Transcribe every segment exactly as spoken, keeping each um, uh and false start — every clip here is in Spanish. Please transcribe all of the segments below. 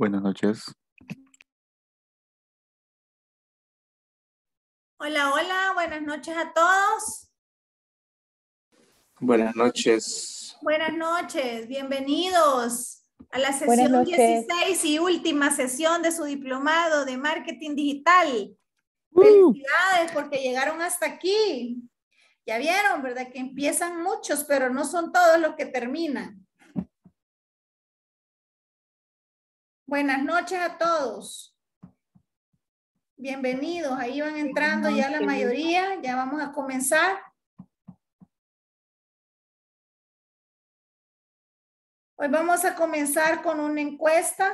Buenas noches. Hola, hola, buenas noches a todos. Buenas noches. Buenas noches, bienvenidos a la sesión dieciséis y última sesión de su diplomado de marketing digital. Uh. Felicidades porque llegaron hasta aquí. Ya vieron, ¿verdad? Que empiezan muchos, pero no son todos los que terminan. Buenas noches a todos. Bienvenidos, ahí van entrando ya la mayoría, ya vamos a comenzar. Hoy vamos a comenzar con una encuesta.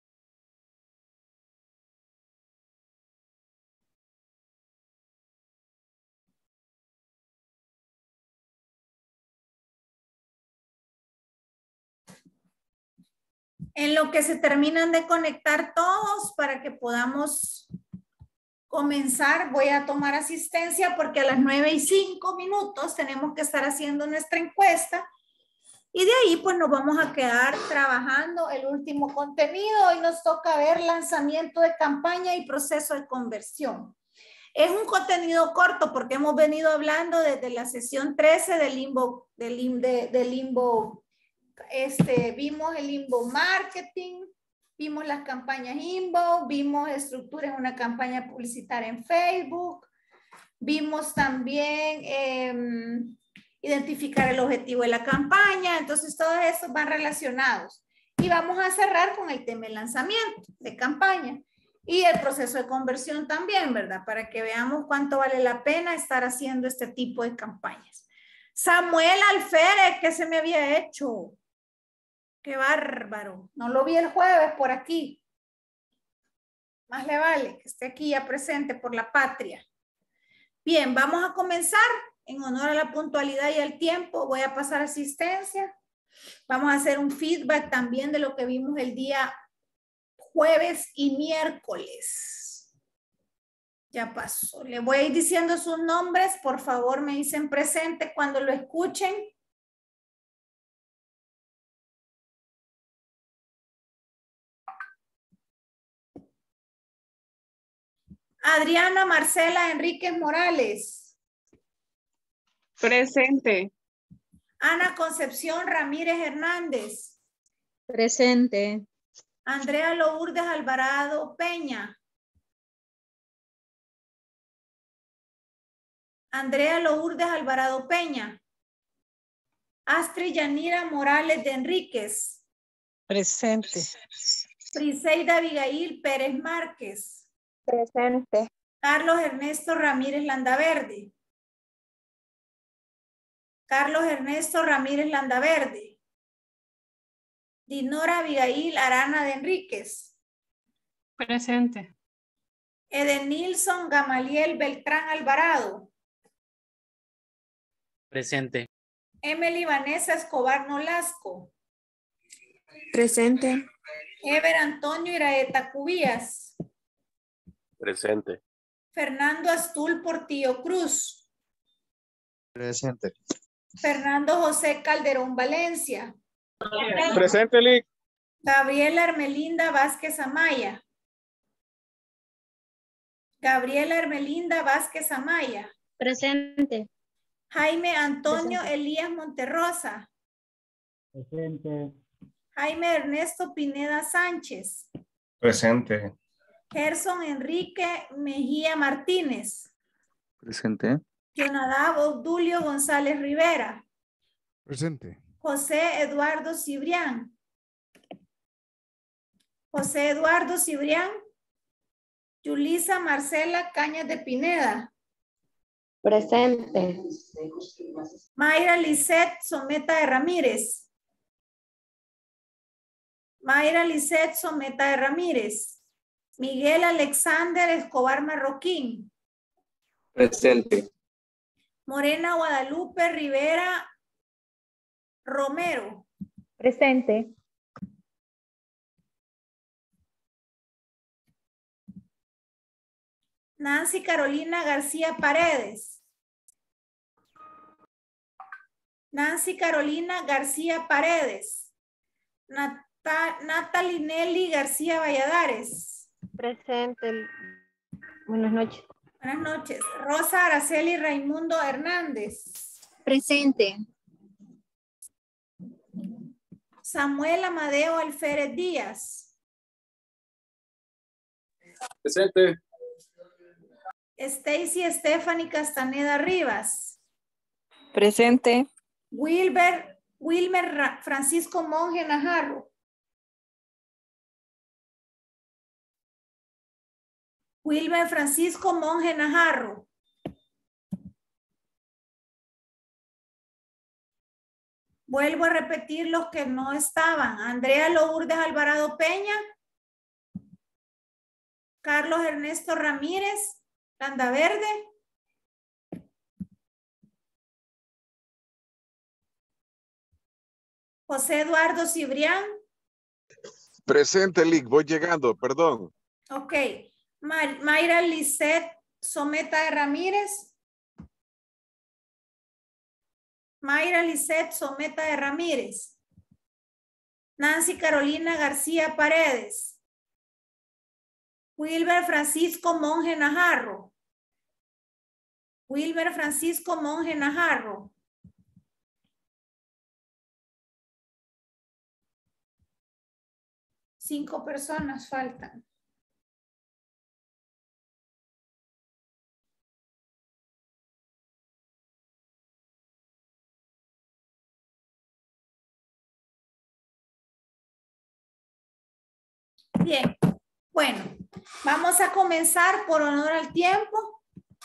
En lo que se terminan de conectar todos para que podamos comenzar, voy a tomar asistencia porque a las nueve y cinco minutos tenemos que estar haciendo nuestra encuesta y de ahí pues nos vamos a quedar trabajando el último contenido. Hoy nos toca ver lanzamiento de campaña y proceso de conversión. Es un contenido corto porque hemos venido hablando desde la sesión trece del limbo, del limbo, de, del limbo este, vimos el inbound marketing, vimos las campañas inbound, vimos estructuras en una campaña publicitaria en Facebook, vimos también eh, identificar el objetivo de la campaña. Entonces todos esos van relacionados y vamos a cerrar con el tema del lanzamiento de campaña y el proceso de conversión también, ¿verdad? Para que veamos cuánto vale la pena estar haciendo este tipo de campañas. Samuel Alférez, ¿qué se me había hecho? Qué bárbaro. No lo vi el jueves por aquí. Más le vale que esté aquí ya presente por la patria. Bien, vamos a comenzar. En honor a la puntualidad y al tiempo, voy a pasar asistencia. Vamos a hacer un feedback también de lo que vimos el día jueves y miércoles. Ya pasó. Le voy a ir diciendo sus nombres. Por favor, me dicen presente cuando lo escuchen. Adriana Marcela Enríquez Morales. Presente. Ana Concepción Ramírez Hernández. Presente. Andrea Lourdes Alvarado Peña. Andrea Lourdes Alvarado Peña. Astrid Yanira Morales de Enríquez. Presente. Friseida Abigail Pérez Márquez. Presente. Carlos Ernesto Ramírez Landaverde. Carlos Ernesto Ramírez Landaverde. Dinora Abigail Arana de Enríquez. Presente. Edenilson Gamaliel Beltrán Alvarado. Presente. Emily Vanessa Escobar Nolasco. Presente. Ever Antonio Iraeta Cubías. Presente. Fernando Astul Portillo Cruz. Presente. Fernando José Calderón Valencia. Presente, Lic. Gabriela Hermelinda Vázquez Amaya. Gabriela Hermelinda Vázquez Amaya. Presente. Jaime Antonio Presente. Elías Monterrosa. Presente. Jaime Ernesto Pineda Sánchez. Presente. Gerson Enrique Mejía Martínez. Presente. Jonadab Obdulio González Rivera. Presente. José Eduardo Cibrián. José Eduardo Cibrián. Yulisa Marcela Cañas de Pineda. Presente. Mayra Lisette Someta de Ramírez. Mayra Lisette Someta de Ramírez. Miguel Alexander Escobar Marroquín. Presente. Morena Guadalupe Rivera Romero. Presente. Nancy Carolina García Paredes. Nancy Carolina García Paredes. Na Ta- Natalie Nelly García Valladares. Presente. Buenas noches. Buenas noches. Rosa Araceli Raimundo Hernández. Presente. Samuel Amadeo Alférez Díaz. Presente. Stacy Stephanie Castaneda Rivas. Presente. Wilber, Wilmer Ra- Francisco Monge Najarro. Wilmer Francisco Monge Najarro. Vuelvo a repetir los que no estaban. Andrea Lourdes Alvarado Peña. Carlos Ernesto Ramírez. Landaverde. José Eduardo Cibrián. Presente, Lick, voy llegando, perdón. Ok. Ma- Mayra Lisset Someta de Ramírez. Mayra Lisset Someta de Ramírez. Nancy Carolina García Paredes. Wilber Francisco Monge Najarro. Wilber Francisco Monge Najarro. Cinco personas faltan. Bien, bueno, vamos a comenzar por honor al tiempo.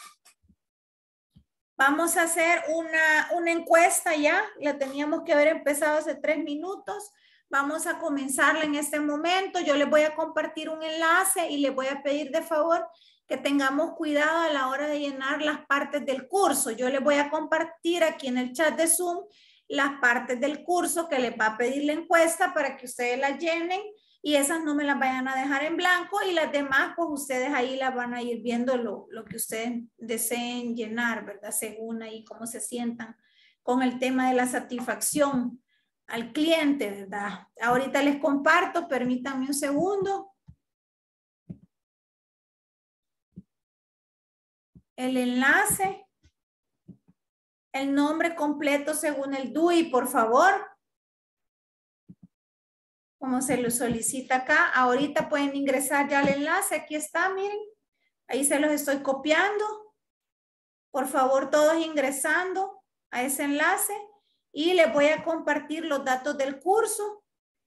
Vamos a hacer una, una encuesta ya, la teníamos que haber empezado hace tres minutos. Vamos a comenzarla en este momento. Yo les voy a compartir un enlace y les voy a pedir de favor que tengamos cuidado a la hora de llenar las partes del curso. Yo les voy a compartir aquí en el chat de Zoom las partes del curso que les va a pedir la encuesta para que ustedes las llenen. Y esas no me las vayan a dejar en blanco y las demás, pues ustedes ahí las van a ir viendo lo, lo que ustedes deseen llenar, ¿verdad? Según ahí cómo se sientan con el tema de la satisfacción al cliente, ¿verdad? Ahorita les comparto, permítanme un segundo. El enlace, el nombre completo según el D U I, por favor. Como se lo solicita acá. Ahorita pueden ingresar ya al enlace. Aquí está, miren. Ahí se los estoy copiando. Por favor, todos ingresando a ese enlace. Y les voy a compartir los datos del curso.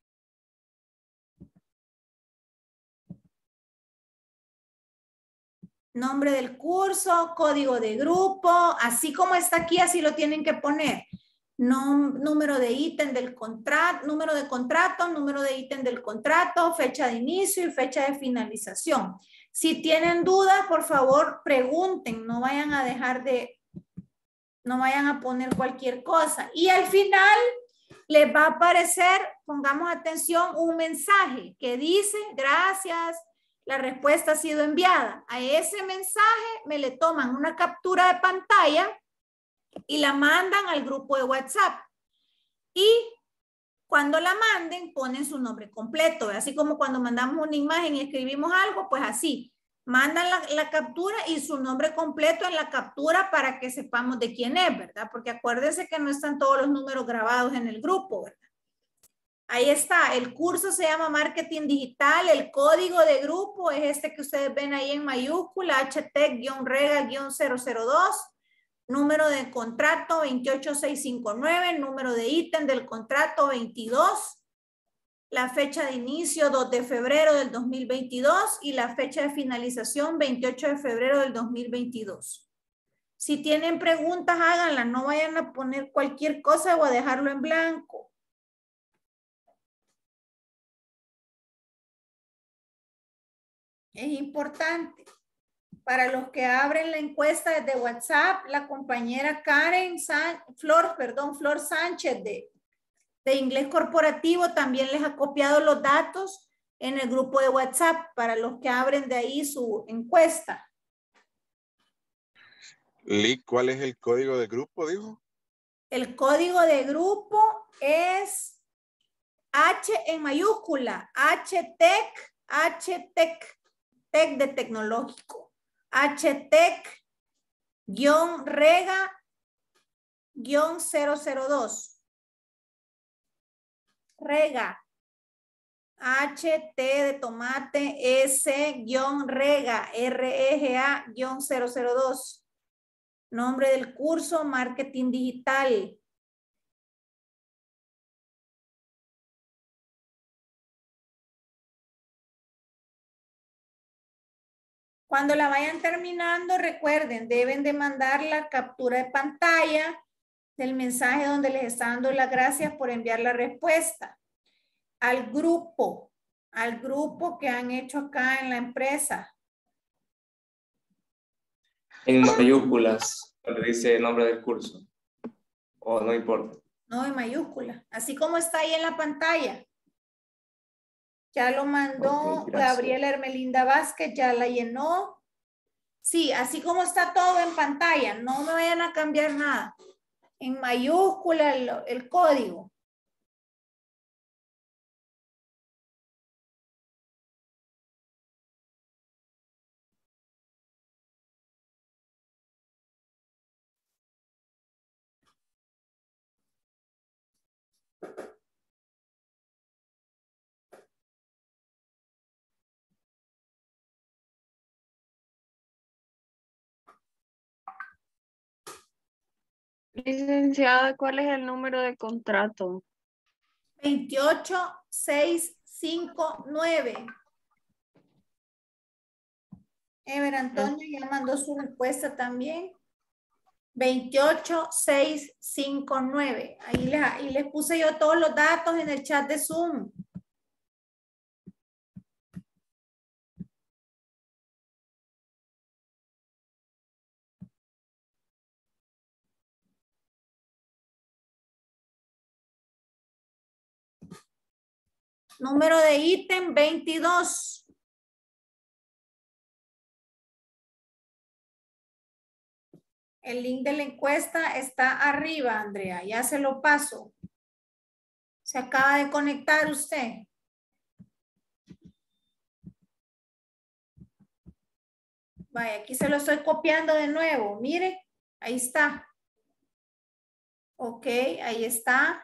Nombre del curso, código de grupo. Así como está aquí, así lo tienen que poner. No, número de ítem del contrato, número de contrato, número de ítem del contrato, fecha de inicio y fecha de finalización. Si tienen dudas, por favor, pregunten, no vayan a dejar de, no vayan a poner cualquier cosa. Y al final les va a aparecer, pongamos atención, un mensaje que dice, gracias, la respuesta ha sido enviada. A ese mensaje me le toman una captura de pantalla y la mandan al grupo de WhatsApp. Y cuando la manden, ponen su nombre completo. Así como cuando mandamos una imagen y escribimos algo, pues así. Mandan la, la captura y su nombre completo en la captura para que sepamos de quién es, ¿verdad? Porque acuérdense que no están todos los números grabados en el grupo, ¿verdad? Ahí está. El curso se llama Marketing Digital. El código de grupo es este que ustedes ven ahí en mayúscula, H T rega cero cero dos. Número de contrato veintiocho mil seiscientos cincuenta y nueve, número de ítem del contrato veintidós, la fecha de inicio dos de febrero del dos mil veintidós y la fecha de finalización veintiocho de febrero del dos mil veintidós. Si tienen preguntas, háganlas, no vayan a poner cualquier cosa o a dejarlo en blanco. Es importante. Para los que abren la encuesta desde WhatsApp, la compañera Karen San, Flor, perdón, Flor Sánchez de, de Inglés Corporativo también les ha copiado los datos en el grupo de WhatsApp para los que abren de ahí su encuesta. Lick, ¿cuál es el código de grupo, dijo? El código de grupo es H en mayúscula, H-Tech, H-Tech, Tech de tecnológico, H-Tech, guión rega, guión cero cero dos. Rega, H, T de tomate, S, guión rega, R E G A, guión cero cero dos. Nombre del curso, marketing digital. Cuando la vayan terminando, recuerden, deben de mandar la captura de pantalla del mensaje donde les está dando las gracias por enviar la respuesta al grupo, al grupo que han hecho acá en la empresa. En mayúsculas, cuando dice el nombre del curso. O no importa. No, en mayúscula, así como está ahí en la pantalla. Ya lo mandó Ok, gracias. Gabriela Hermelinda Vázquez, ya la llenó. Sí, así como está todo en pantalla, no me vayan a cambiar nada. En mayúscula el, el código. Licenciada, ¿cuál es el número de contrato? veintiocho seiscientos cincuenta y nueve. Ever Antonio ya mandó su respuesta también. veintiocho seiscientos cincuenta y nueve. Ahí les, ahí les puse yo todos los datos en el chat de Zoom. Número de ítem veintidós. El link de la encuesta está arriba, Andrea. Ya se lo paso. Se acaba de conectar usted. Vaya, aquí se lo estoy copiando de nuevo. Mire, ahí está. Ok, ahí está.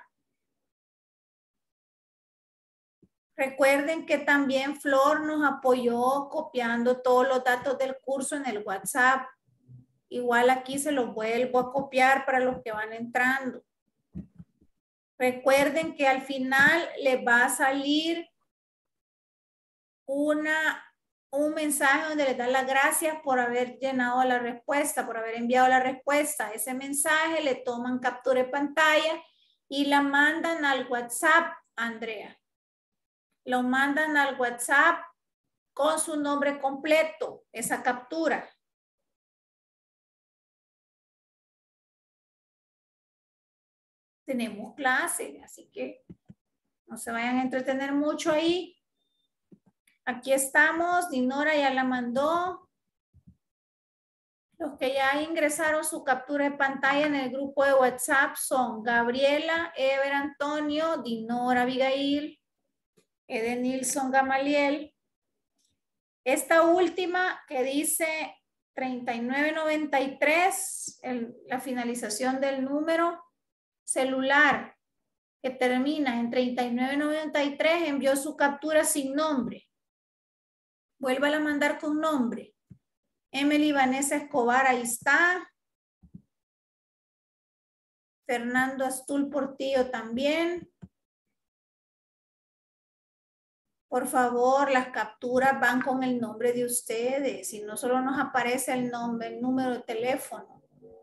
Recuerden que también Flor nos apoyó copiando todos los datos del curso en el WhatsApp. Igual aquí se los vuelvo a copiar para los que van entrando. Recuerden que al final les va a salir una, un mensaje donde les dan las gracias por haber llenado la respuesta, por haber enviado la respuesta. Ese mensaje le toman captura de pantalla y la mandan al WhatsApp, Andrea. Lo mandan al WhatsApp con su nombre completo, esa captura. Tenemos clase, así que no se vayan a entretener mucho ahí. Aquí estamos, Dinora ya la mandó. Los que ya ingresaron su captura de pantalla en el grupo de WhatsApp son Gabriela, Ever Antonio, Dinora Abigail, Edenilson Gamaliel. Esta última que dice treinta y nueve noventa y tres, el, la finalización del número celular que termina en treinta y nueve noventa y tres, envió su captura sin nombre. Vuélvala a mandar con nombre. Emily Vanessa Escobar, ahí está. Fernando Astul Portillo también. Por favor, las capturas van con el nombre de ustedes. Si no, solo nos aparece el nombre, el número de teléfono.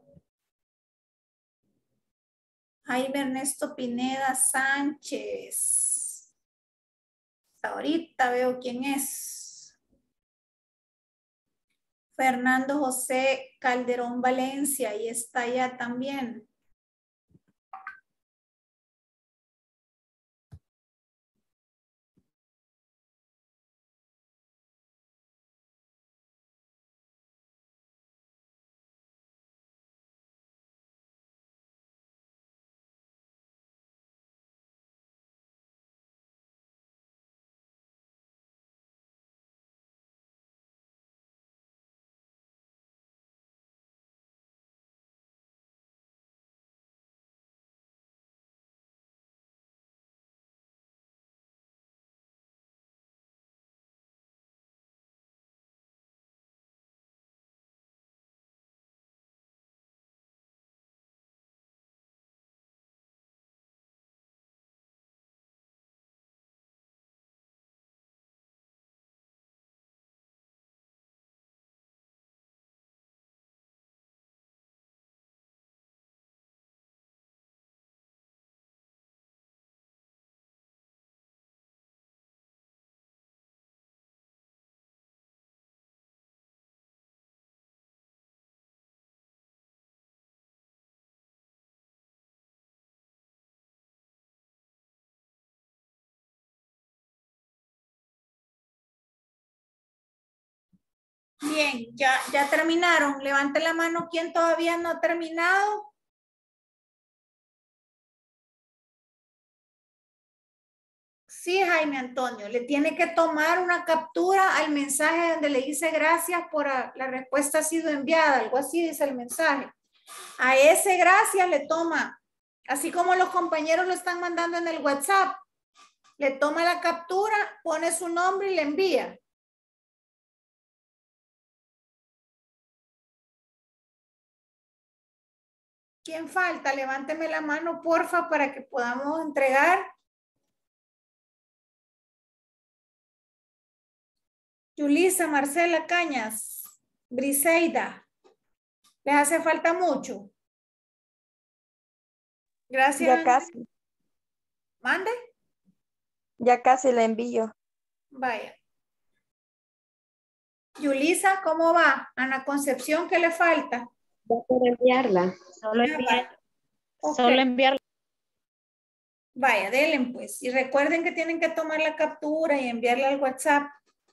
Jaime Ernesto Pineda Sánchez. Ahorita veo quién es. Fernando José Calderón Valencia, ahí está ya también. Bien, ya, ya terminaron. Levante la mano quien todavía no ha terminado. Sí, Jaime Antonio, le tiene que tomar una captura al mensaje donde le dice gracias por a- la respuesta ha sido enviada, algo así dice el mensaje. A ese gracias le toma, así como los compañeros lo están mandando en el WhatsApp, le toma la captura, pone su nombre y le envía. ¿Quién falta? Levánteme la mano, porfa, para que podamos entregar. Yulisa, Marcela Cañas, Briseida. ¿Les hace falta mucho? Gracias. Ya casi, ¿Mande? ya casi la envío. Vaya. Yulisa, ¿cómo va? Ana Concepción, ¿qué le falta? Voy a enviarla. Solo Ya enviar, va. Ok. solo enviarla. Vaya, denle pues. Y recuerden que tienen que tomar la captura y enviarla al WhatsApp.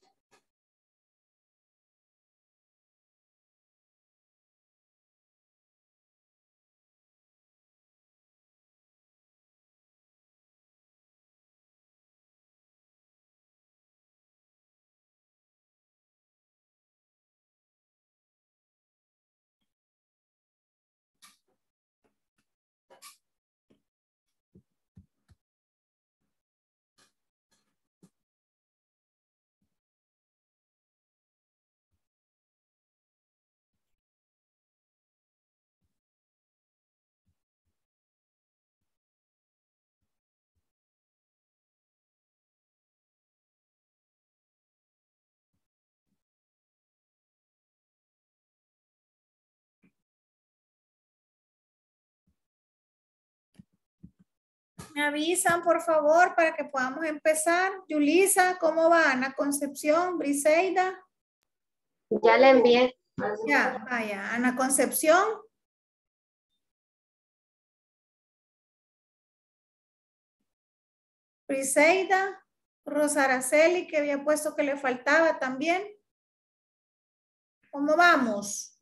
Me avisan, por favor, para que podamos empezar. Yulisa, ¿cómo va? Ana Concepción, Briseida. Ya la envié. Ya, vaya. Ana Concepción. Briseida. Rosa Araceli, que había puesto que le faltaba también. ¿Cómo vamos?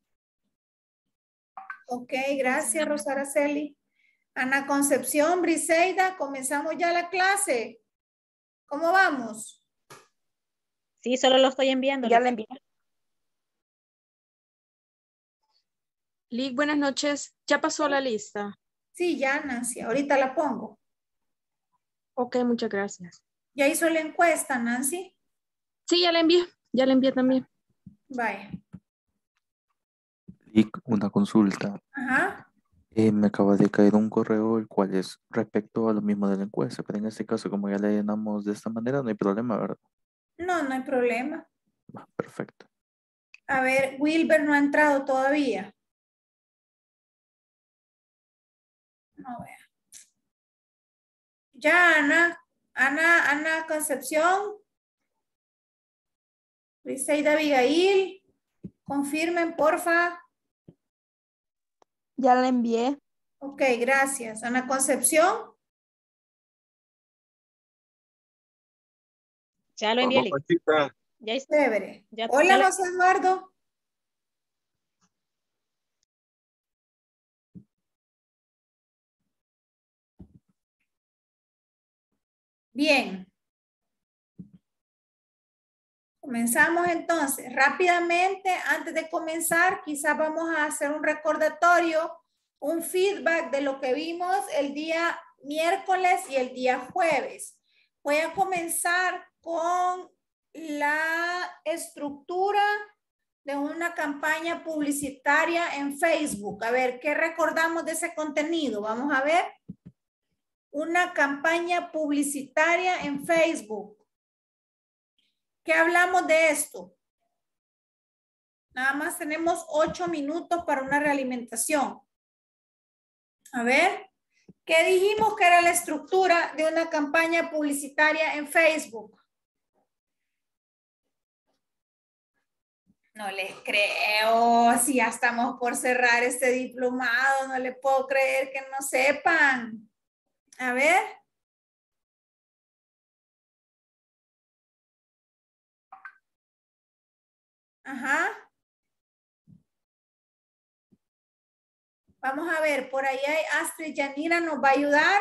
Ok, gracias, Rosa Araceli. Ana Concepción, Briseida, comenzamos ya la clase. ¿Cómo vamos? Sí, solo lo estoy enviando. Ya la envié. Lick, buenas noches. ¿Ya pasó la lista? Sí, ya, Nancy, ahorita la pongo. Ok, muchas gracias. ¿Ya hizo la encuesta, Nancy? Sí, ya la envié. Ya la envié también. Vaya. Y una consulta. Ajá. Eh, me acaba de caer un correo el cual es respecto a lo mismo de la encuesta, pero en este caso, como ya la llenamos de esta manera, no hay problema, ¿verdad? No, no hay problema. Va, perfecto. A ver, Wilber no ha entrado todavía. No vea. Ya, Ana. Ana, Ana Concepción. Briseida Abigail. Confirmen, porfa. Ya la envié. Ok, gracias. Ana Concepción. Ya lo envié. Vamos, Pachita. Ya está. Chévere. Ya- Hola, ya la- José Eduardo. Bien. Comenzamos entonces. Rápidamente, antes de comenzar, quizás vamos a hacer un recordatorio, un feedback de lo que vimos el día miércoles y el día jueves. Voy a comenzar con la estructura de una campaña publicitaria en Facebook. A ver, ¿qué recordamos de ese contenido? Vamos a ver. Una campaña publicitaria en Facebook. ¿Qué hablamos de esto? Nada más tenemos ocho minutos para una realimentación. A ver, ¿qué dijimos que era la estructura de una campaña publicitaria en Facebook? No les creo, si ya estamos por cerrar este diplomado, no le puedo creer que no sepan. A ver. Ajá. Vamos a ver, por ahí hay Astrid Yanira, nos va a ayudar.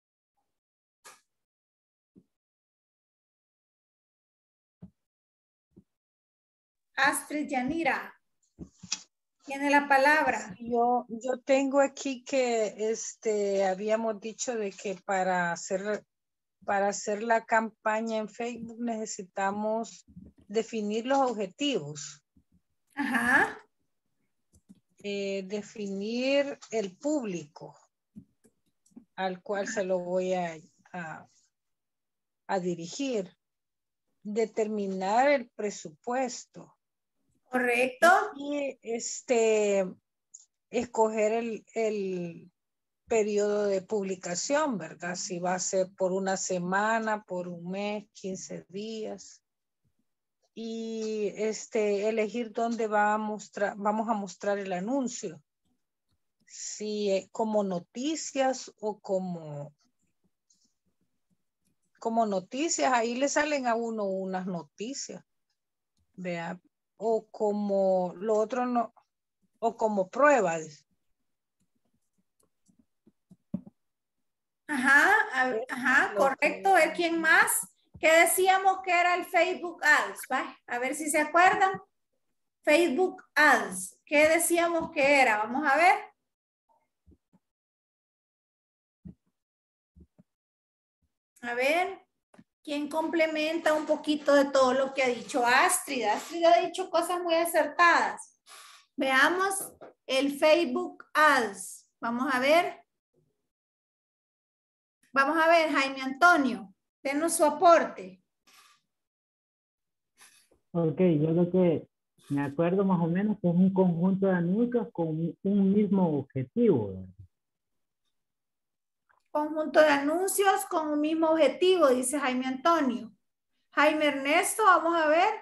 Astrid Yanira. Tiene la palabra. Yo, yo tengo aquí que este, habíamos dicho de que para hacer, para hacer la campaña en Facebook necesitamos definir los objetivos. Ajá. Eh, definir el público al cual se lo voy a, a, a dirigir. Determinar el presupuesto. Correcto. Y este, escoger el, el periodo de publicación, ¿verdad? Si va a ser por una semana, por un mes, quince días. Y este, elegir dónde va a mostrar, vamos a mostrar el anuncio. Si como noticias o como, como noticias, ahí le salen a uno unas noticias. Vea. O como lo otro no, o como pruebas. Ajá, a- ajá, correcto. A ver quién más. ¿Qué decíamos que era el Facebook Ads? ¿Va? A ver si se acuerdan. Facebook Ads. ¿Qué decíamos que era? Vamos a ver. A ver. ¿Quién complementa un poquito de todo lo que ha dicho Astrid? Astrid ha dicho cosas muy acertadas. Veamos el Facebook Ads. Vamos a ver. Vamos a ver, Jaime Antonio. Denos su aporte. Ok, yo lo que me acuerdo más o menos que es un conjunto de anuncios con un mismo objetivo, ¿verdad? Conjunto de anuncios con un mismo objetivo, dice Jaime Antonio. Jaime Ernesto, vamos a ver.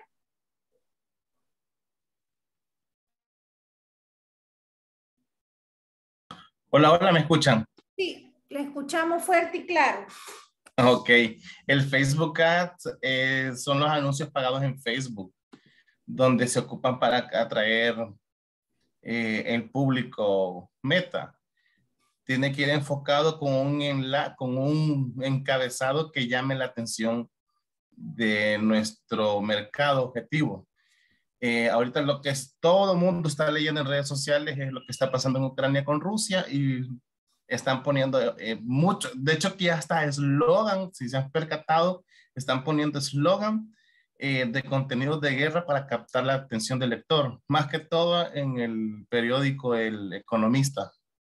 Hola, hola, ¿me escuchan? Sí, le escuchamos fuerte y claro. Ok, el Facebook Ads eh, son los anuncios pagados en Facebook, donde se ocupan para atraer eh, el público meta. Tiene que ir enfocado con un, enla con un encabezado que llame la atención de nuestro mercado objetivo. Eh, ahorita lo que es, todo el mundo está leyendo en redes sociales es lo que está pasando en Ucrania con Rusia y están poniendo eh, mucho, de hecho que ya está eslogan, si se han percatado, están poniendo eslogan eh, de contenidos de guerra para captar la atención del lector, más que todo en el periódico El Economista.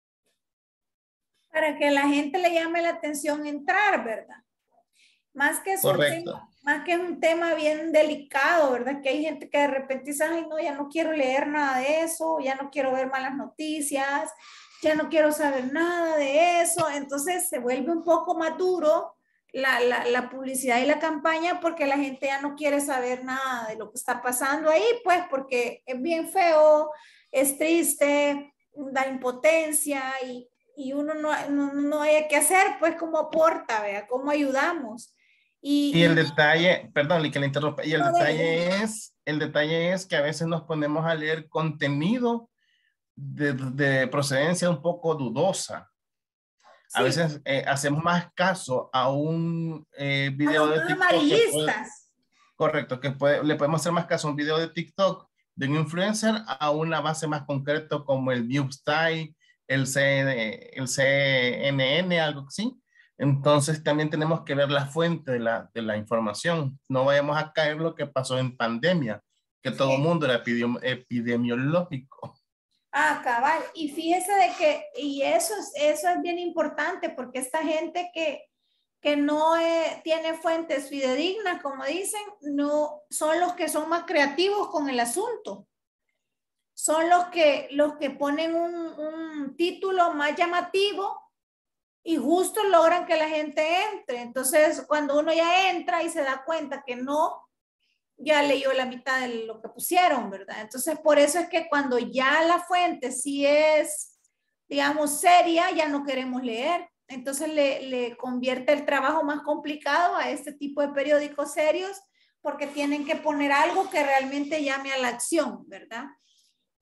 Para que la gente le llame la atención entrar, ¿verdad? Más que es un tema, más que es un tema bien delicado, ¿verdad? Que hay gente que de repente dice, ay, no, ya no quiero leer nada de eso, ya no quiero ver malas noticias, ya no quiero saber nada de eso. Entonces se vuelve un poco más duro la, la, la publicidad y la campaña porque la gente ya no quiere saber nada de lo que está pasando ahí, pues porque es bien feo, es triste, da impotencia y, y uno no, no, no hay que hacer, pues cómo aporta, ¿vea? ¿Cómo ayudamos? Y, y el detalle, perdón, que le interrumpa, y el no, detalle de, es, el detalle es que a veces nos ponemos a leer contenido de, de procedencia un poco dudosa. A sí. veces eh, hacemos más caso a un eh, video de TikTok. Amarillistas. Puede, correcto, que puede, le podemos hacer más caso a un video de TikTok de un influencer a una base más concreta como el Newstyle, el, C, el C N N, algo así. Entonces también tenemos que ver la fuente de la, de la información. No vayamos a caer lo que pasó en pandemia, que todo el sí. mundo era epidemi epidemiológico. Ah, cabal. Y fíjese de que, y eso es, eso es bien importante, porque esta gente que, que no eh, tiene fuentes fidedignas, como dicen, no, son los que son más creativos con el asunto. Son los que, los que ponen un, un título más llamativo y justo logran que la gente entre. Entonces, cuando uno ya entra y se da cuenta que no, ya leyó la mitad de lo que pusieron, ¿verdad? Entonces, por eso es que cuando ya la fuente sí es, digamos, seria, ya no queremos leer. Entonces, le, le convierte el trabajo más complicado a este tipo de periódicos serios porque tienen que poner algo que realmente llame a la acción, ¿verdad?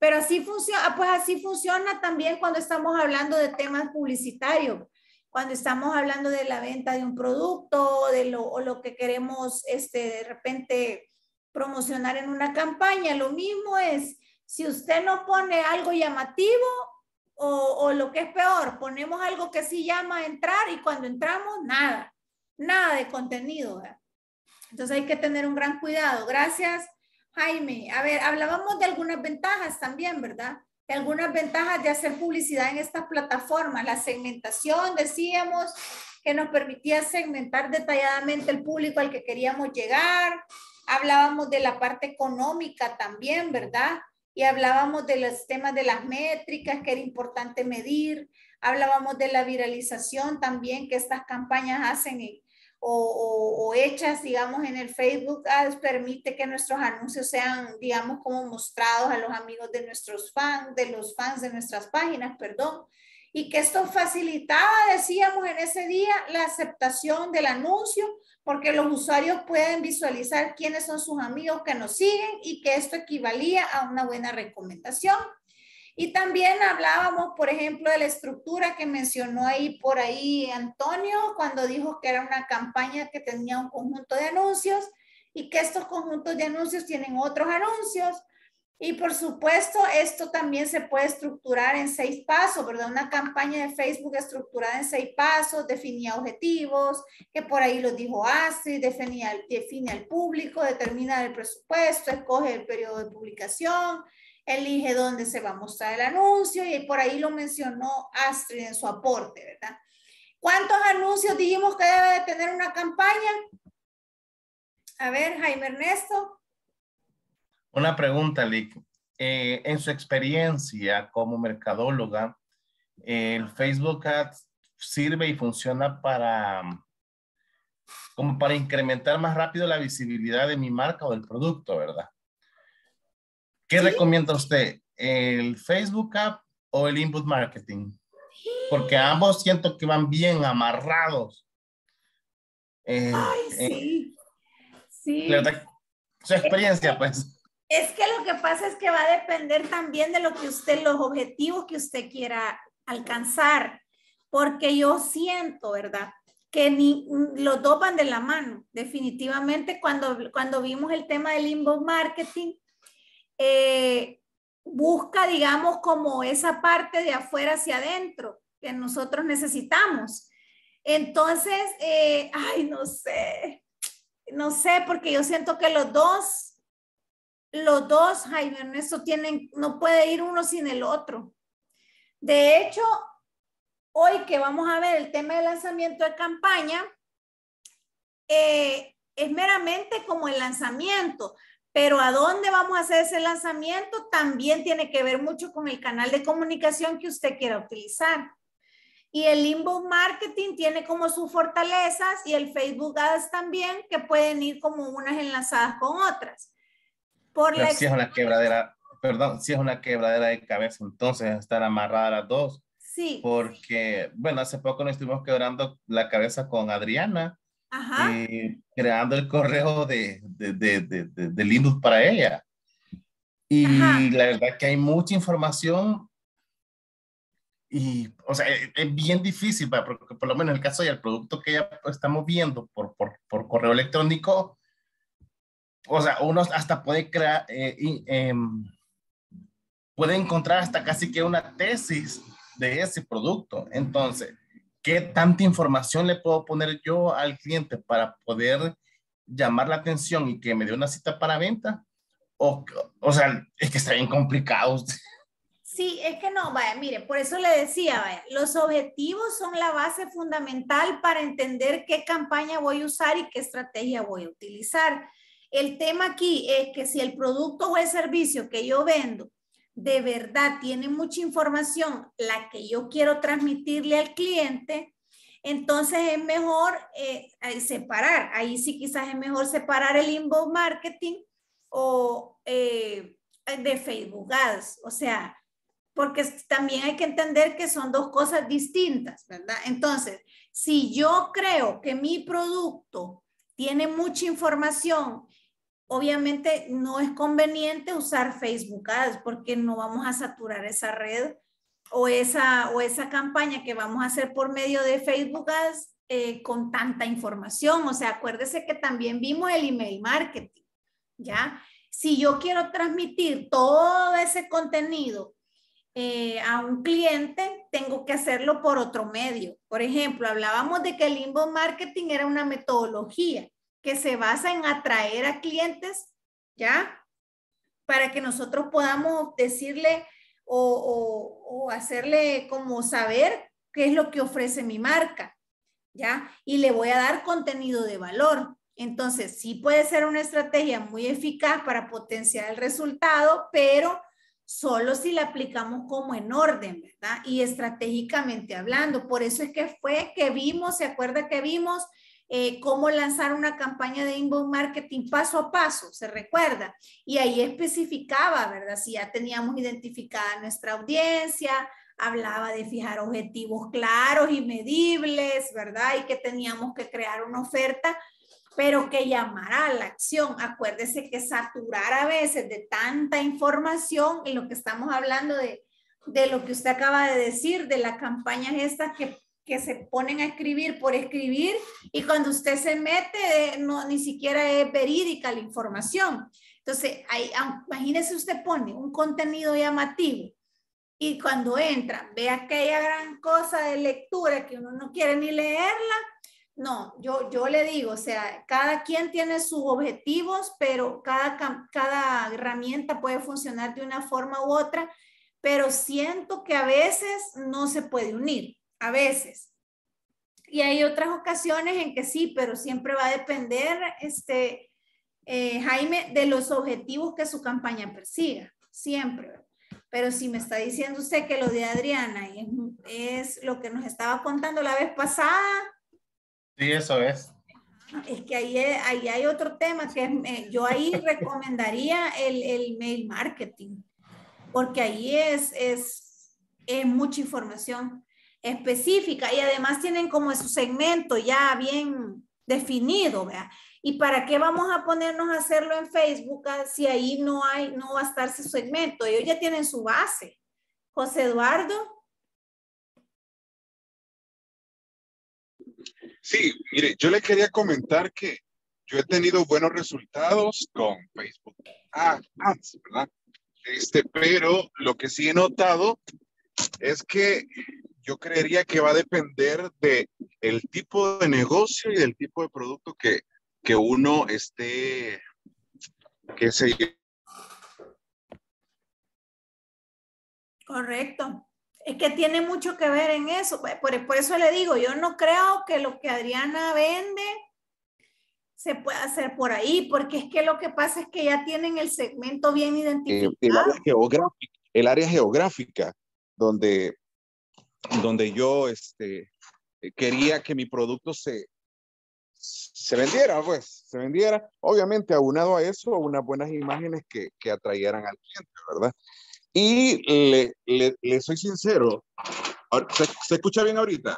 Pero así funciona, pues así funciona también cuando estamos hablando de temas publicitarios, cuando estamos hablando de la venta de un producto de lo, o lo que queremos este, de repente promocionar en una campaña. Lo mismo es, si usted no pone algo llamativo o, o lo que es peor, ponemos algo que sí llama a entrar y cuando entramos, nada, nada de contenido, ¿verdad? Entonces hay que tener un gran cuidado. Gracias, Jaime. A ver, hablábamos de algunas ventajas también, ¿verdad? De algunas ventajas de hacer publicidad en estas plataformas. La segmentación, decíamos, que nos permitía segmentar detalladamente el público al que queríamos llegar. Hablábamos de la parte económica también, ¿verdad? Y hablábamos de los temas de las métricas que era importante medir. Hablábamos de la viralización también que estas campañas hacen en, o, o, o hechas, digamos, en el Facebook Ads, permite que nuestros anuncios sean, digamos, como mostrados a los amigos de nuestros fans, de los fans de nuestras páginas, perdón. Y que esto facilitaba, decíamos en ese día, la aceptación del anuncio, porque los usuarios pueden visualizar quiénes son sus amigos que nos siguen y que esto equivalía a una buena recomendación. Y también hablábamos, por ejemplo, de la estructura que mencionó ahí por ahí Antonio, cuando dijo que era una campaña que tenía un conjunto de anuncios y que estos conjuntos de anuncios tienen otros anuncios. Y por supuesto, esto también se puede estructurar en seis pasos, ¿verdad? Una campaña de Facebook estructurada en seis pasos, definía objetivos, que por ahí lo dijo Astrid, definía, define al público, determina el presupuesto, escoge el periodo de publicación, elige dónde se va a mostrar el anuncio y por ahí lo mencionó Astrid en su aporte, ¿verdad? ¿Cuántos anuncios dijimos que debe de tener una campaña? A ver, Jaime Ernesto. Una pregunta, Lick. Eh, en su experiencia como mercadóloga, ¿el Facebook Ads sirve y funciona para, como para incrementar más rápido la visibilidad de mi marca o del producto, verdad? ¿Qué ¿Sí? recomienda usted? ¿El Facebook Ads o el Inbound Marketing? Porque ambos siento que van bien amarrados. Eh, Ay, sí. Eh, sí. La verdad, su experiencia, pues. Es que lo que pasa es que va a depender también de lo que usted, los objetivos que usted quiera alcanzar. Porque yo siento, ¿verdad? Que ni, los dos van de la mano. Definitivamente, cuando, cuando vimos el tema del inbound marketing, eh, busca, digamos, como esa parte de afuera hacia adentro que nosotros necesitamos. Entonces, eh, ay, no sé, no sé, porque yo siento que los dos, los dos, Jaime Ernesto, tienen, no puede ir uno sin el otro. De hecho, hoy que vamos a ver el tema del lanzamiento de campaña, eh, es meramente como el lanzamiento, pero a dónde vamos a hacer ese lanzamiento también tiene que ver mucho con el canal de comunicación que usted quiera utilizar. Y el inbound marketing tiene como sus fortalezas y el Facebook Ads también, que pueden ir como unas enlazadas con otras. Por Pero la si es una quebradera, perdón, si es una quebradera de cabeza, entonces estar amarrada a las dos. Sí. Porque, bueno, hace poco nos estuvimos quebrando la cabeza con Adriana, eh, creando el correo de, de, de, de, de, de Linux para ella. Y Ajá. la verdad que hay mucha información y, o sea, es, es bien difícil, porque por lo menos en el caso del producto que ya estamos viendo por, por, por correo electrónico, o sea, uno hasta puede crear, eh, eh, puede encontrar hasta casi que una tesis de ese producto. Entonces, ¿qué tanta información le puedo poner yo al cliente para poder llamar la atención y que me dé una cita para venta? O, o sea, es que está bien complicado. Sí, es que no, vaya, mire, por eso le decía, vaya, los objetivos son la base fundamental para entender qué campaña voy a usar y qué estrategia voy a utilizar. El tema aquí es que si el producto o el servicio que yo vendo de verdad tiene mucha información, la que yo quiero transmitirle al cliente, entonces es mejor eh, separar. Ahí sí quizás es mejor separar el inbound marketing o eh, de Facebook Ads. O sea, porque también hay que entender que son dos cosas distintas, ¿verdad? Entonces, si yo creo que mi producto tiene mucha información obviamente no es conveniente usar Facebook Ads porque no vamos a saturar esa red o esa, o esa campaña que vamos a hacer por medio de Facebook Ads eh, con tanta información. O sea, acuérdese que también vimos el email marketing, ¿ya? Si yo quiero transmitir todo ese contenido eh, a un cliente, tengo que hacerlo por otro medio. Por ejemplo, hablábamos de que el inbound marketing era una metodología que se basa en atraer a clientes, ¿ya? Para que nosotros podamos decirle o, o, o hacerle como saber qué es lo que ofrece mi marca, ¿ya? Y le voy a dar contenido de valor. Entonces, sí puede ser una estrategia muy eficaz para potenciar el resultado, pero solo si la aplicamos como en orden, ¿verdad? Y estratégicamente hablando. Por eso es que fue que vimos, ¿se acuerda que vimos eh, cómo lanzar una campaña de inbound marketing paso a paso? ¿Se recuerda? Y ahí especificaba, ¿verdad? Si ya teníamos identificada nuestra audiencia, hablaba de fijar objetivos claros y medibles, ¿verdad? Y que teníamos que crear una oferta, pero que llamara a la acción. Acuérdese que saturar a veces de tanta información, en lo que estamos hablando de, de lo que usted acaba de decir, de las campañas estas que, que se ponen a escribir por escribir, y cuando usted se mete, no, ni siquiera es verídica la información. Entonces, ahí, imagínese usted pone un contenido llamativo, y cuando entra, ve aquella gran cosa de lectura que uno no quiere ni leerla. No, yo, yo le digo, o sea, cada quien tiene sus objetivos, pero cada, cada herramienta puede funcionar de una forma u otra, pero siento que a veces no se puede unir, a veces. Y hay otras ocasiones en que sí, pero siempre va a depender, este, eh, Jaime, de los objetivos que su campaña persiga, siempre. Pero si me está diciendo usted que lo de Adriana es, es lo que nos estaba contando la vez pasada. Sí, eso es. Es que ahí, ahí hay otro tema que es, yo ahí recomendaría el, el mail marketing, porque ahí es, es, es mucha información específica y además tienen como su segmento ya bien definido, ¿verdad? ¿Y para qué vamos a ponernos a hacerlo en Facebook si ahí no hay, no va a estar su segmento? Ellos ya tienen su base. José Eduardo. Sí, mire, yo le quería comentar que yo he tenido buenos resultados con Facebook Ads, ¿verdad? Este, pero lo que sí he notado es que yo creería que va a depender de el tipo de negocio y del tipo de producto que, que uno esté, que se... Correcto. Es que tiene mucho que ver en eso. Por, por eso le digo, yo no creo que lo que Adriana vende se pueda hacer por ahí, porque es que lo que pasa es que ya tienen el segmento bien identificado. El, el, área, geográfica, el área geográfica donde, donde yo este, quería que mi producto se, se vendiera, pues, se vendiera. Obviamente, aunado a eso, a unas buenas imágenes que, que atrayeran al cliente, ¿verdad? Y le, le, le soy sincero, ¿se, ¿se escucha bien ahorita?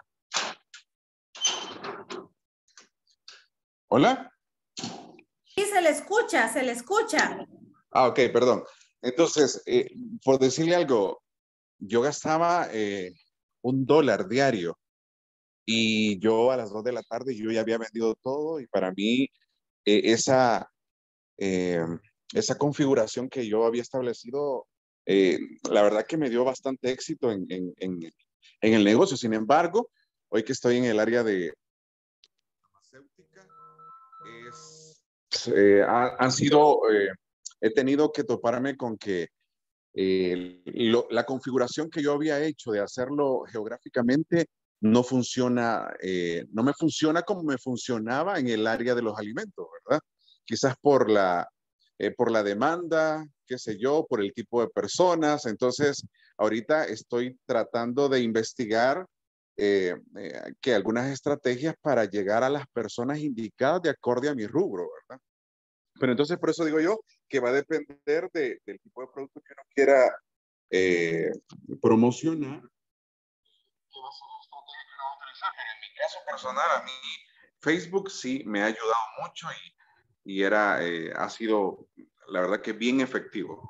¿Hola? Sí, se le escucha, se le escucha. Ah, ok, perdón. Entonces, eh, por decirle algo, yo gastaba eh, un dólar diario y yo a las dos de la tarde yo ya había vendido todo y para mí eh, esa, eh, esa configuración que yo había establecido, Eh, la verdad que me dio bastante éxito en, en, en, en el negocio. Sin embargo, hoy que estoy en el área de farmacéutica, es, eh, ha, han sido, eh, he tenido que toparme con que eh, lo, la configuración que yo había hecho de hacerlo geográficamente no funciona, eh, no me funciona como me funcionaba en el área de los alimentos, ¿verdad? Quizás por la, eh, por la demanda, qué sé yo, por el tipo de personas. Entonces, ahorita estoy tratando de investigar eh, eh, que algunas estrategias para llegar a las personas indicadas de acorde a mi rubro, ¿verdad? Pero entonces, por eso digo yo que va a depender de, del tipo de producto que uno quiera eh, promocionar. ¿Qué va a ser la estrategia que uno va a utilizar? En mi caso personal, a mí Facebook sí me ha ayudado mucho y y era, eh, ha sido, la verdad que bien efectivo.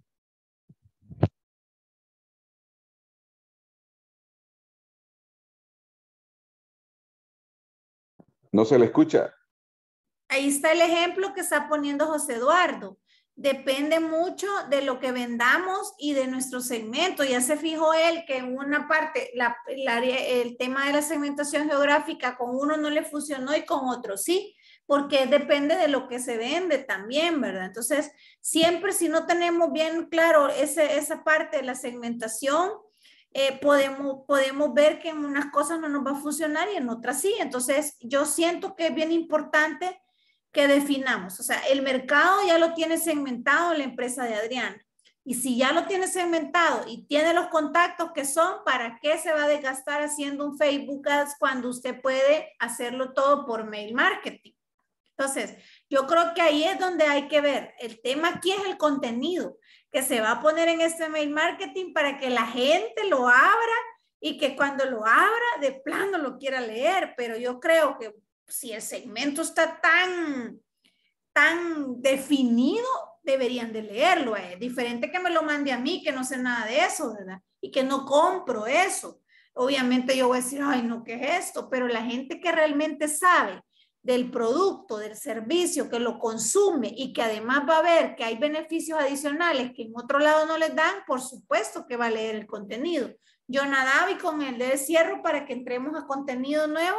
No se le escucha. Ahí está el ejemplo que está poniendo José Eduardo. Depende mucho de lo que vendamos y de nuestro segmento. Ya se fijó él que en una parte, la, la, el tema de la segmentación geográfica con uno no le funcionó y con otro sí, porque depende de lo que se vende también, ¿verdad? Entonces, siempre si no tenemos bien claro ese, esa parte de la segmentación, eh, podemos, podemos ver que en unas cosas no nos va a funcionar y en otras sí. Entonces, yo siento que es bien importante que definamos, o sea, el mercado ya lo tiene segmentado la empresa de Adriana. Y si ya lo tiene segmentado y tiene los contactos que son, ¿para qué se va a desgastar haciendo un Facebook Ads cuando usted puede hacerlo todo por mail marketing? Entonces, yo creo que ahí es donde hay que ver. El tema aquí es el contenido que se va a poner en este mail marketing para que la gente lo abra y que cuando lo abra, de plano lo quiera leer. Pero yo creo que si el segmento está tan, tan definido, deberían de leerlo. Es diferente que me lo mande a mí, que no sé nada de eso, ¿verdad? Y que no compro eso. Obviamente yo voy a decir, ay, no, ¿qué es esto? Pero la gente que realmente sabe del producto, del servicio, que lo consume y que además va a ver que hay beneficios adicionales que en otro lado no les dan, por supuesto que va a leer el contenido. Yo nadaba y con el de cierro para que entremos a contenido nuevo.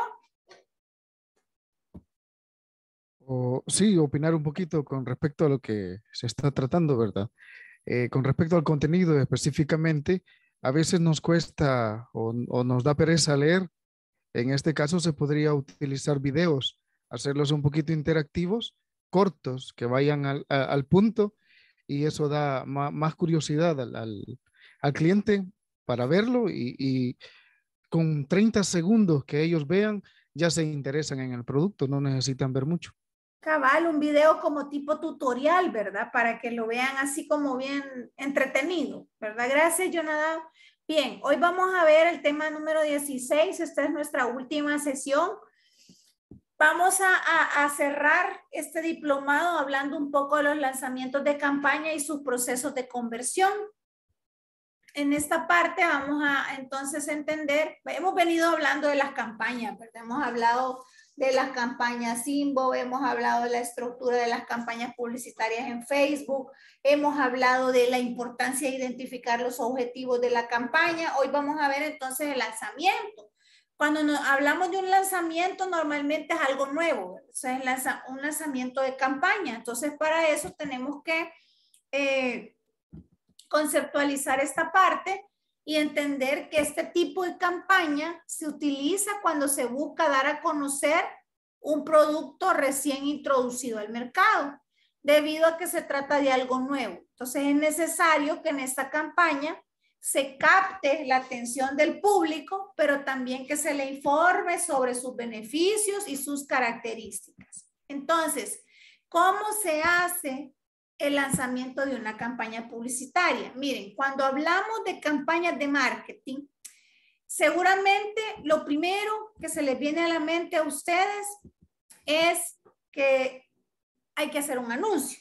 O, sí, opinar un poquito con respecto a lo que se está tratando, ¿verdad? Eh, con respecto al contenido específicamente, a veces nos cuesta o, o nos da pereza leer. En este caso se podría utilizar videos, hacerlos un poquito interactivos, cortos, que vayan al, a, al punto, y eso da ma, más curiosidad al, al, al cliente para verlo y, y con treinta segundos que ellos vean ya se interesan en el producto, no necesitan ver mucho. Cabal, un video como tipo tutorial, ¿verdad? Para que lo vean así como bien entretenido, ¿verdad? Gracias, Jonathan. Bien, hoy vamos a ver el tema número dieciséis. Esta es nuestra última sesión. Vamos a, a, a cerrar este diplomado hablando un poco de los lanzamientos de campaña y sus procesos de conversión. En esta parte vamos a entonces entender, hemos venido hablando de las campañas, ¿verdad? Hemos hablado de las campañas Simbo, hemos hablado de la estructura de las campañas publicitarias en Facebook, hemos hablado de la importancia de identificar los objetivos de la campaña. Hoy vamos a ver entonces el lanzamiento. Cuando nos hablamos de un lanzamiento, normalmente es algo nuevo, o sea, es lanza, un lanzamiento de campaña. Entonces, para eso tenemos que eh, conceptualizar esta parte y entender que este tipo de campaña se utiliza cuando se busca dar a conocer un producto recién introducido al mercado, debido a que se trata de algo nuevo. Entonces es necesario que en esta campaña se capte la atención del público, pero también que se le informe sobre sus beneficios y sus características. Entonces, ¿cómo se hace el lanzamiento de una campaña publicitaria? Miren, cuando hablamos de campañas de marketing, seguramente lo primero que se les viene a la mente a ustedes es que hay que hacer un anuncio.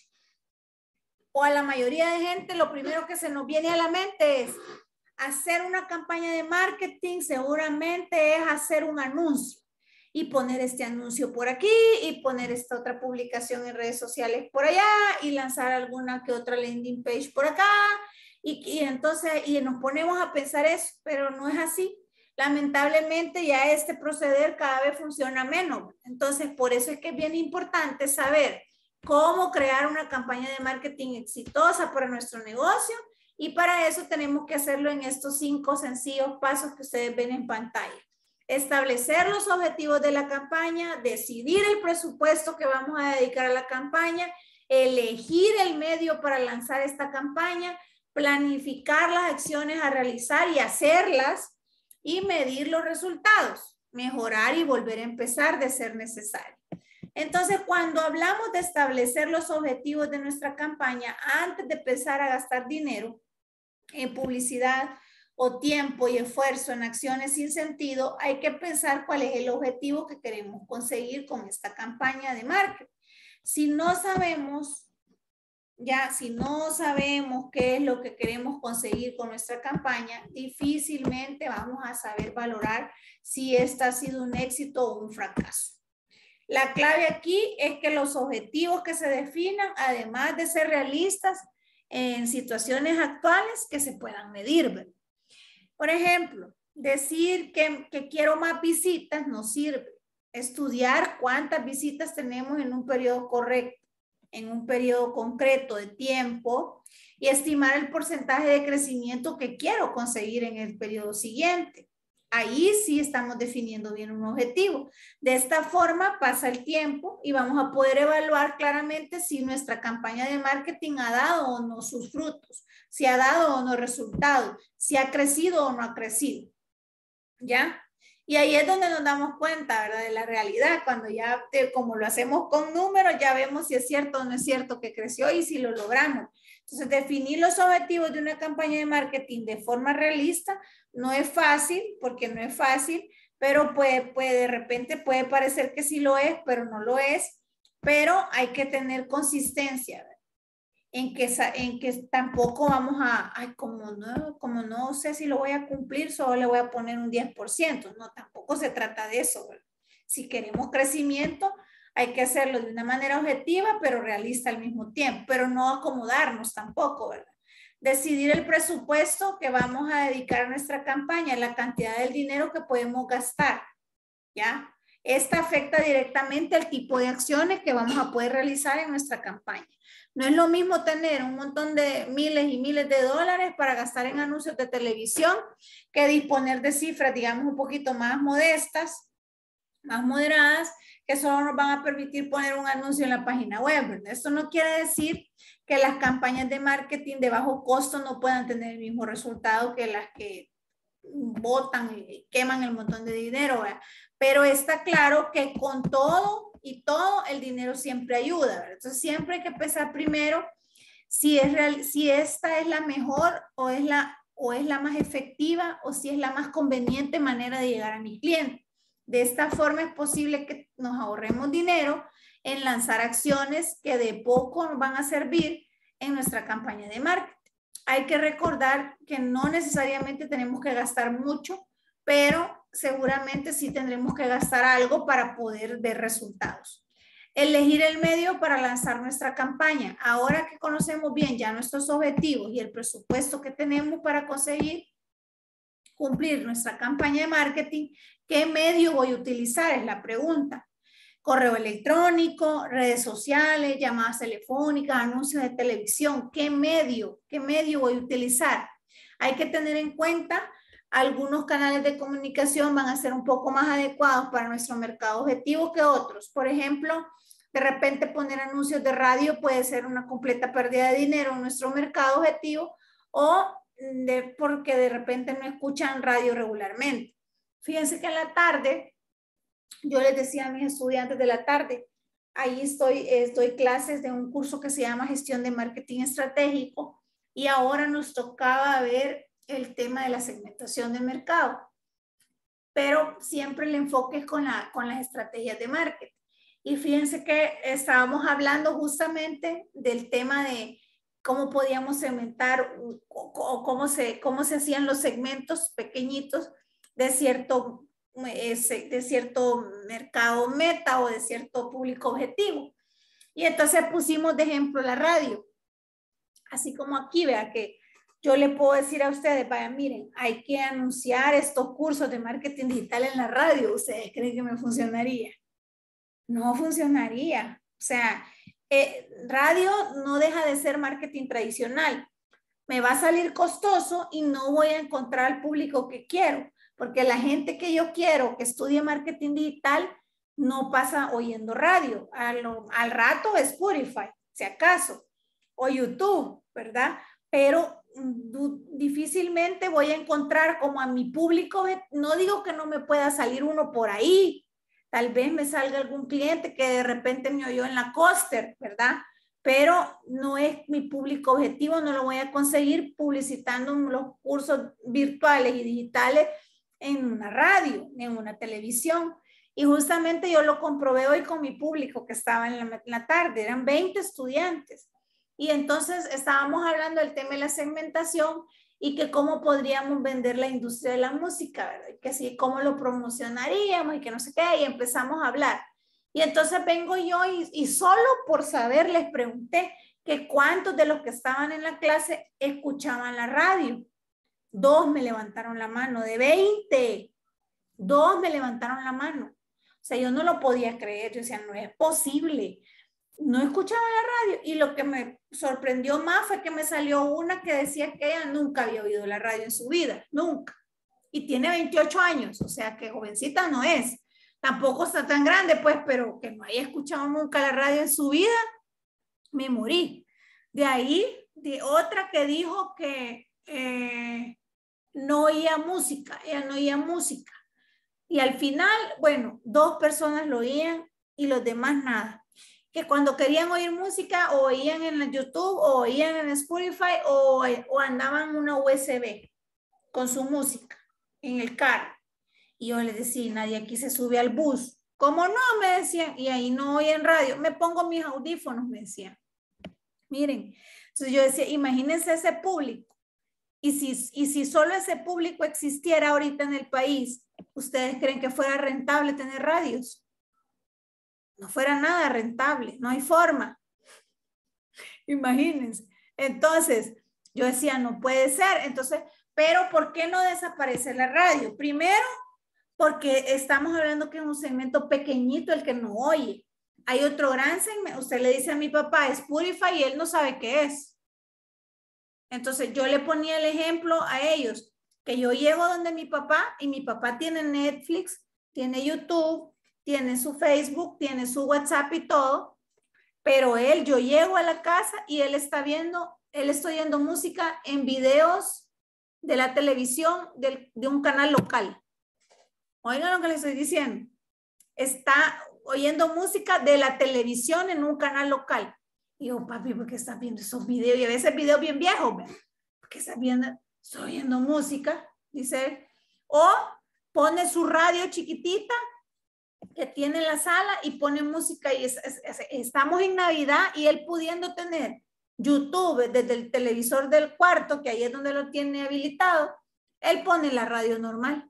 O a la mayoría de gente lo primero que se nos viene a la mente es hacer una campaña de marketing, seguramente es hacer un anuncio. Y poner este anuncio por aquí y poner esta otra publicación en redes sociales por allá y lanzar alguna que otra landing page por acá. Y, y entonces y nos ponemos a pensar eso, pero no es así. Lamentablemente ya este proceder cada vez funciona menos. Entonces por eso es que es bien importante saber cómo crear una campaña de marketing exitosa para nuestro negocio, y para eso tenemos que hacerlo en estos cinco sencillos pasos que ustedes ven en pantalla. Establecer los objetivos de la campaña, decidir el presupuesto que vamos a dedicar a la campaña, elegir el medio para lanzar esta campaña, planificar las acciones a realizar y hacerlas, y medir los resultados, mejorar y volver a empezar de ser necesario. Entonces, cuando hablamos de establecer los objetivos de nuestra campaña, antes de empezar a gastar dinero en publicidad o tiempo y esfuerzo en acciones sin sentido, hay que pensar cuál es el objetivo que queremos conseguir con esta campaña de marketing. Si no sabemos, ya, si no sabemos qué es lo que queremos conseguir con nuestra campaña, difícilmente vamos a saber valorar si esta ha sido un éxito o un fracaso. La clave aquí es que los objetivos que se definan, además de ser realistas en situaciones actuales, que se puedan medir, ¿verdad? Por ejemplo, decir que, que quiero más visitas no sirve. Estudiar cuántas visitas tenemos en un periodo correcto, en un periodo concreto de tiempo y estimar el porcentaje de crecimiento que quiero conseguir en el periodo siguiente. Ahí sí estamos definiendo bien un objetivo. De esta forma pasa el tiempo y vamos a poder evaluar claramente si nuestra campaña de marketing ha dado o no sus frutos, si ha dado o no resultados, si ha crecido o no ha crecido. ¿Ya? Y ahí es donde nos damos cuenta, ¿verdad? De la realidad, cuando ya, te, como lo hacemos con números, ya vemos si es cierto o no es cierto que creció y si lo logramos. Entonces, definir los objetivos de una campaña de marketing de forma realista no es fácil, porque no es fácil, pero puede, puede, de repente puede parecer que sí lo es, pero no lo es. Pero hay que tener consistencia, ¿verdad? En que, en que tampoco vamos a, ay, como no, como no sé si lo voy a cumplir, solo le voy a poner un diez por ciento. No, tampoco se trata de eso, ¿verdad? Si queremos crecimiento, hay que hacerlo de una manera objetiva, pero realista al mismo tiempo, pero no acomodarnos tampoco, ¿verdad? Decidir el presupuesto que vamos a dedicar a nuestra campaña, la cantidad del dinero que podemos gastar, ¿ya? Esta afecta directamente al tipo de acciones que vamos a poder realizar en nuestra campaña. No es lo mismo tener un montón de miles y miles de dólares para gastar en anuncios de televisión que disponer de cifras, digamos, un poquito más modestas, más moderadas, que solo nos van a permitir poner un anuncio en la página web, ¿verdad? Esto no quiere decir que las campañas de marketing de bajo costo no puedan tener el mismo resultado que las que botan y queman el montón de dinero, ¿verdad? Pero está claro que con todo y todo el dinero siempre ayuda, ¿verdad? Entonces siempre hay que pensar primero si, es real, si esta es la mejor o es la, o es la más efectiva o si es la más conveniente manera de llegar a mi cliente. De esta forma es posible que nos ahorremos dinero en lanzar acciones que de poco nos van a servir en nuestra campaña de marketing. Hay que recordar que no necesariamente tenemos que gastar mucho, pero seguramente sí tendremos que gastar algo para poder ver resultados. Elegir el medio para lanzar nuestra campaña. Ahora que conocemos bien ya nuestros objetivos y el presupuesto que tenemos para conseguir cumplir nuestra campaña de marketing, ¿qué medio voy a utilizar? Es la pregunta. Correo electrónico, redes sociales, llamadas telefónicas, anuncios de televisión. ¿Qué medio? ¿Qué medio voy a utilizar? Hay que tener en cuenta algunos canales de comunicación van a ser un poco más adecuados para nuestro mercado objetivo que otros. Por ejemplo, de repente poner anuncios de radio puede ser una completa pérdida de dinero en nuestro mercado objetivo o de, porque de repente no escuchan radio regularmente. Fíjense que en la tarde, yo les decía a mis estudiantes de la tarde, ahí estoy, eh, doy clases de un curso que se llama Gestión de Marketing Estratégico y ahora nos tocaba ver el tema de la segmentación de mercado, pero siempre el enfoque es con, la, con las estrategias de marketing. Y fíjense que estábamos hablando justamente del tema de cómo podíamos segmentar o cómo se, cómo se hacían los segmentos pequeñitos de cierto, de cierto mercado meta o de cierto público objetivo. Y entonces pusimos de ejemplo la radio. Así como aquí, vea que yo le puedo decir a ustedes, vaya, miren, hay que anunciar estos cursos de marketing digital en la radio. ¿Ustedes creen que me funcionaría? No funcionaría. O sea, eh, radio no deja de ser marketing tradicional. Me va a salir costoso y no voy a encontrar al público que quiero, porque la gente que yo quiero que estudie marketing digital no pasa oyendo radio. Al, al rato Spotify, si acaso, o YouTube, ¿verdad? Pero difícilmente voy a encontrar como a mi público. No digo que no me pueda salir uno por ahí. Tal vez me salga algún cliente que de repente me oyó en la Coster, ¿verdad? Pero no es mi público objetivo, no lo voy a conseguir publicitando los cursos virtuales y digitales en una radio, en una televisión. Y justamente yo lo comprobé hoy con mi público que estaba en la, en la tarde, eran veinte estudiantes. Y entonces estábamos hablando del tema de la segmentación y que cómo podríamos vender la industria de la música, ¿verdad? Que sí, cómo lo promocionaríamos y que no sé qué, y empezamos a hablar. Y entonces vengo yo y, y solo por saber les pregunté que cuántos de los que estaban en la clase escuchaban la radio. Dos me levantaron la mano, de veinte, dos me levantaron la mano. O sea, yo no lo podía creer, yo decía, no es posible. No escuchaba la radio y lo que me sorprendió más fue que me salió una que decía que ella nunca había oído la radio en su vida, nunca. Y tiene veintiocho años, o sea que jovencita no es. Tampoco está tan grande, pues, pero que no haya escuchado nunca la radio en su vida, me morí. De ahí, de otra que dijo que eh, no oía música, ella no oía música. Y al final, bueno, dos personas lo oían y los demás nada. Que cuando querían oír música o oían en la YouTube o oían en Spotify o, o andaban en una U S B con su música en el carro. Y yo les decía, nadie aquí se sube al bus. ¿Cómo no? Me decían. Y ahí no oyen radio. Me pongo mis audífonos, me decían. Miren. Entonces yo decía, imagínense ese público. Y si, y si solo ese público existiera ahorita en el país, ¿ustedes creen que fuera rentable tener radios? No fuera nada rentable, no hay forma. Imagínense. Entonces, yo decía, no puede ser. Entonces, pero ¿por qué no desaparece la radio? Primero, porque estamos hablando que es un segmento pequeñito el que no oye. Hay otro gran segmento. Usted le dice a mi papá, Spotify, y él no sabe qué es. Entonces, yo le ponía el ejemplo a ellos, que yo llego donde mi papá, y mi papá tiene Netflix, tiene YouTube, tiene su Facebook, tiene su WhatsApp y todo, pero él, yo llego a la casa y él está viendo, él está oyendo música en videos de la televisión del, de un canal local. Oigan lo que le estoy diciendo. Está oyendo música de la televisión en un canal local. Y yo, papi, ¿por qué estás viendo esos videos? Y a veces videos bien viejos, ¿por qué estás viendo? Estoy oyendo música, dice él. O pone su radio chiquitita que tiene en la sala y pone música y es, es, es, estamos en Navidad y él pudiendo tener YouTube desde el televisor del cuarto, que ahí es donde lo tiene habilitado, él pone la radio normal.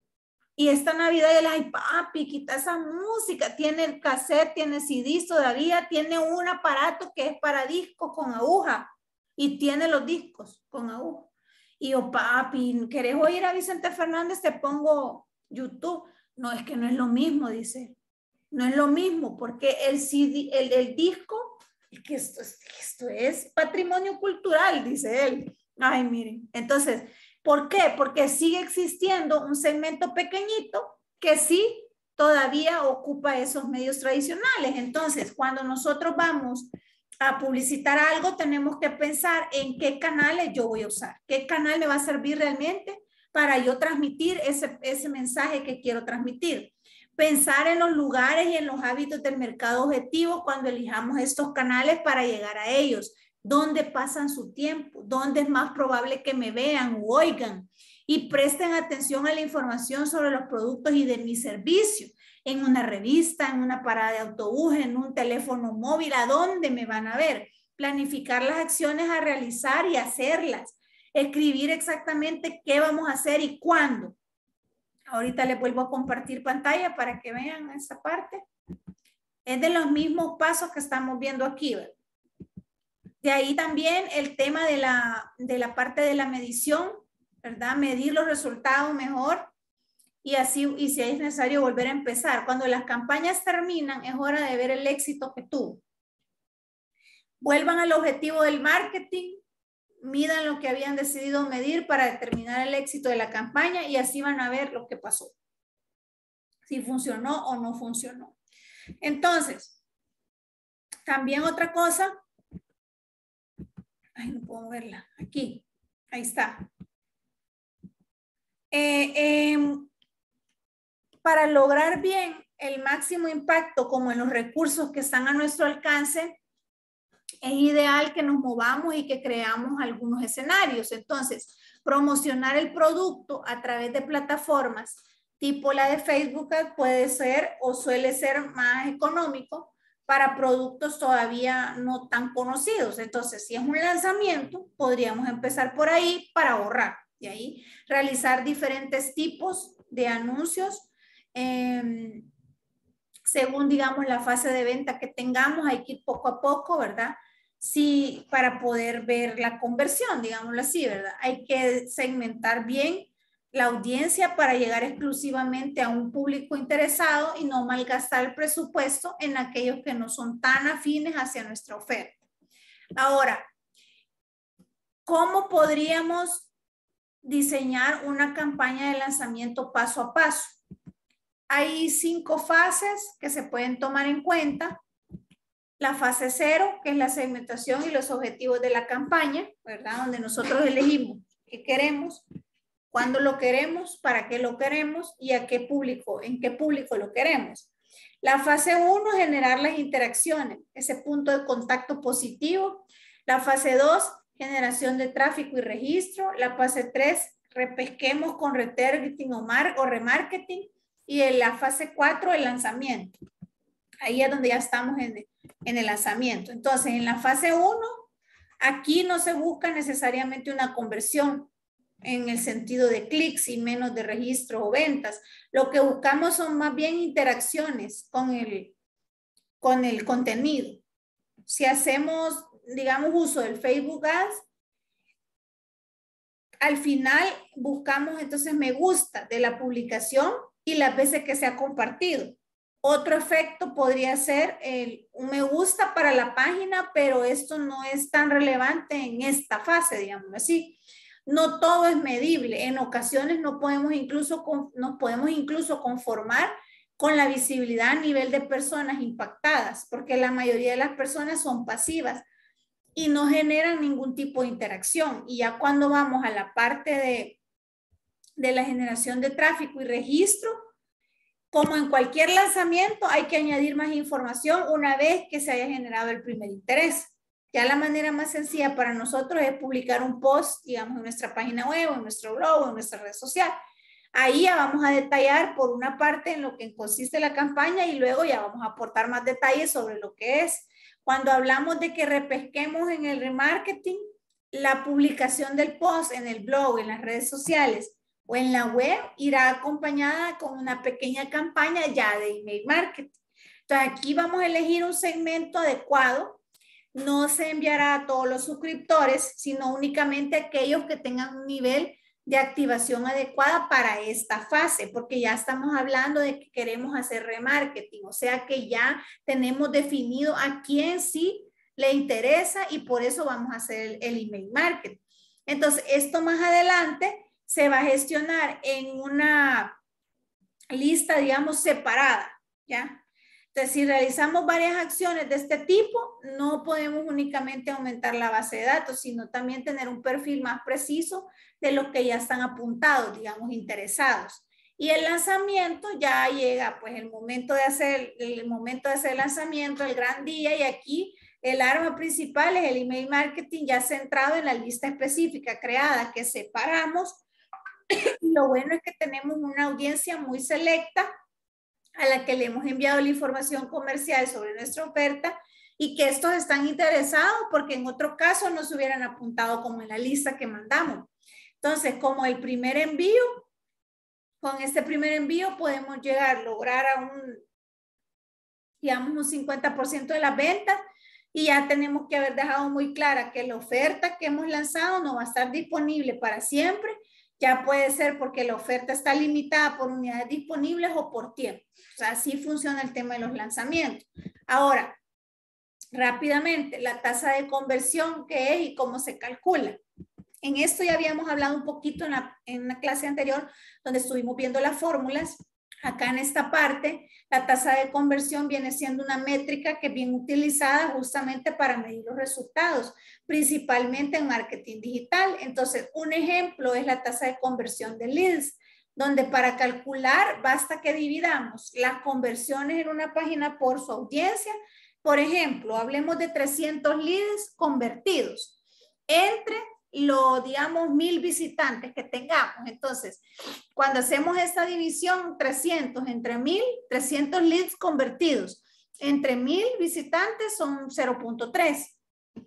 Y esta Navidad él, ay papi, quita esa música, tiene el cassette, tiene C D todavía, tiene un aparato que es para discos con aguja y tiene los discos con aguja. Y yo, papi, ¿querés oír a Vicente Fernández? Te pongo YouTube. No, es que no es lo mismo, dice. No es lo mismo, porque el C D, el, el disco, es que esto, esto es patrimonio cultural, dice él. Ay, miren. Entonces, ¿por qué? Porque sigue existiendo un segmento pequeñito que sí todavía ocupa esos medios tradicionales. Entonces, cuando nosotros vamos a publicitar algo, tenemos que pensar en qué canales yo voy a usar, qué canal me va a servir realmente para yo transmitir ese, ese mensaje que quiero transmitir. Pensar en los lugares y en los hábitos del mercado objetivo cuando elijamos estos canales para llegar a ellos. ¿Dónde pasan su tiempo? ¿Dónde es más probable que me vean o oigan? Y presten atención a la información sobre los productos y de mi servicio. En una revista, en una parada de autobús, en un teléfono móvil, ¿a dónde me van a ver? Planificar las acciones a realizar y hacerlas. Escribir exactamente qué vamos a hacer y cuándo. Ahorita les vuelvo a compartir pantalla para que vean esa parte. Es de los mismos pasos que estamos viendo aquí, ¿verdad? De ahí también el tema de la, de la parte de la medición, ¿verdad? Medir los resultados mejor y así, y si es necesario volver a empezar. Cuando las campañas terminan, es hora de ver el éxito que tuvo. Vuelvan al objetivo del marketing, midan lo que habían decidido medir para determinar el éxito de la campaña y así van a ver lo que pasó. Si funcionó o no funcionó. Entonces, también otra cosa. Ay, no puedo verla. Aquí. Ahí está. Eh, eh, para lograr bien el máximo impacto, como en los recursos que están a nuestro alcance, es ideal que nos movamos y que creamos algunos escenarios. Entonces, promocionar el producto a través de plataformas tipo la de Facebook Ads puede ser o suele ser más económico para productos todavía no tan conocidos. Entonces, si es un lanzamiento, podríamos empezar por ahí para ahorrar. De ahí realizar diferentes tipos de anuncios eh, según, digamos, la fase de venta que tengamos. Hay que ir poco a poco, ¿verdad? Sí, para poder ver la conversión, digámoslo así, ¿verdad? Hay que segmentar bien la audiencia para llegar exclusivamente a un público interesado y no malgastar el presupuesto en aquellos que no son tan afines hacia nuestra oferta. Ahora, ¿cómo podríamos diseñar una campaña de lanzamiento paso a paso? Hay cinco fases que se pueden tomar en cuenta. La fase cero, que es la segmentación y los objetivos de la campaña, ¿verdad? Donde nosotros elegimos qué queremos, cuándo lo queremos, para qué lo queremos y a qué público, en qué público lo queremos. La fase uno, generar las interacciones, ese punto de contacto positivo. La fase dos, generación de tráfico y registro. La fase tres, repesquemos con retargeting o, mar, o remarketing. Y en la fase cuatro, el lanzamiento. Ahí es donde ya estamos en, en el lanzamiento. Entonces, en la fase uno, aquí no se busca necesariamente una conversión en el sentido de clics y menos de registro o ventas. Lo que buscamos son más bien interacciones con el, con el contenido. Si hacemos, digamos, uso del Facebook Ads, al final buscamos entonces me gusta de la publicación y las veces que se ha compartido. Otro efecto podría ser el, un me gusta para la página, pero esto no es tan relevante en esta fase, digamos así. No todo es medible. En ocasiones no podemos incluso, nos podemos incluso conformar con la visibilidad a nivel de personas impactadas, porque la mayoría de las personas son pasivas y no generan ningún tipo de interacción. Y ya cuando vamos a la parte de, de la generación de tráfico y registro, como en cualquier lanzamiento, hay que añadir más información una vez que se haya generado el primer interés. Ya la manera más sencilla para nosotros es publicar un post, digamos, en nuestra página web, en nuestro blog, en nuestra red social. Ahí ya vamos a detallar por una parte en lo que consiste la campaña y luego ya vamos a aportar más detalles sobre lo que es. Cuando hablamos de que repesquemos en el remarketing, la publicación del post en el blog, en las redes sociales o en la web irá acompañada con una pequeña campaña ya de email marketing. Entonces aquí vamos a elegir un segmento adecuado. No se enviará a todos los suscriptores, sino únicamente a aquellos que tengan un nivel de activación adecuada para esta fase, porque ya estamos hablando de que queremos hacer remarketing, o sea que ya tenemos definido a quién sí le interesa y por eso vamos a hacer el, el email marketing. Entonces, esto más adelante se va a gestionar en una lista, digamos, separada, ¿ya? Entonces, si realizamos varias acciones de este tipo, no podemos únicamente aumentar la base de datos, sino también tener un perfil más preciso de los que ya están apuntados, digamos, interesados. Y el lanzamiento ya llega, pues, el momento de hacer el momento de hacer el lanzamiento, el gran día, y aquí el arma principal es el email marketing ya centrado en la lista específica creada que separamos. Lo bueno es que tenemos una audiencia muy selecta a la que le hemos enviado la información comercial sobre nuestra oferta y que estos están interesados porque en otro caso no se hubieran apuntado como en la lista que mandamos. Entonces, como el primer envío, con este primer envío podemos llegar a lograr a un, digamos, un cincuenta por ciento de las ventas y ya tenemos que haber dejado muy clara que la oferta que hemos lanzado no va a estar disponible para siempre. Ya puede ser porque la oferta está limitada por unidades disponibles o por tiempo. O sea, así funciona el tema de los lanzamientos. Ahora, rápidamente, la tasa de conversión, ¿qué es y cómo se calcula? En esto ya habíamos hablado un poquito en la, en una clase anterior donde estuvimos viendo las fórmulas. Acá en esta parte, la tasa de conversión viene siendo una métrica que es bien utilizada justamente para medir los resultados, principalmente en marketing digital. Entonces, un ejemplo es la tasa de conversión de leads, donde para calcular basta que dividamos las conversiones en una página por su audiencia. Por ejemplo, hablemos de trescientos leads convertidos entre lo, digamos, mil visitantes que tengamos. Entonces, cuando hacemos esta división, trescientos entre mil, trescientos leads convertidos entre mil visitantes son cero punto tres.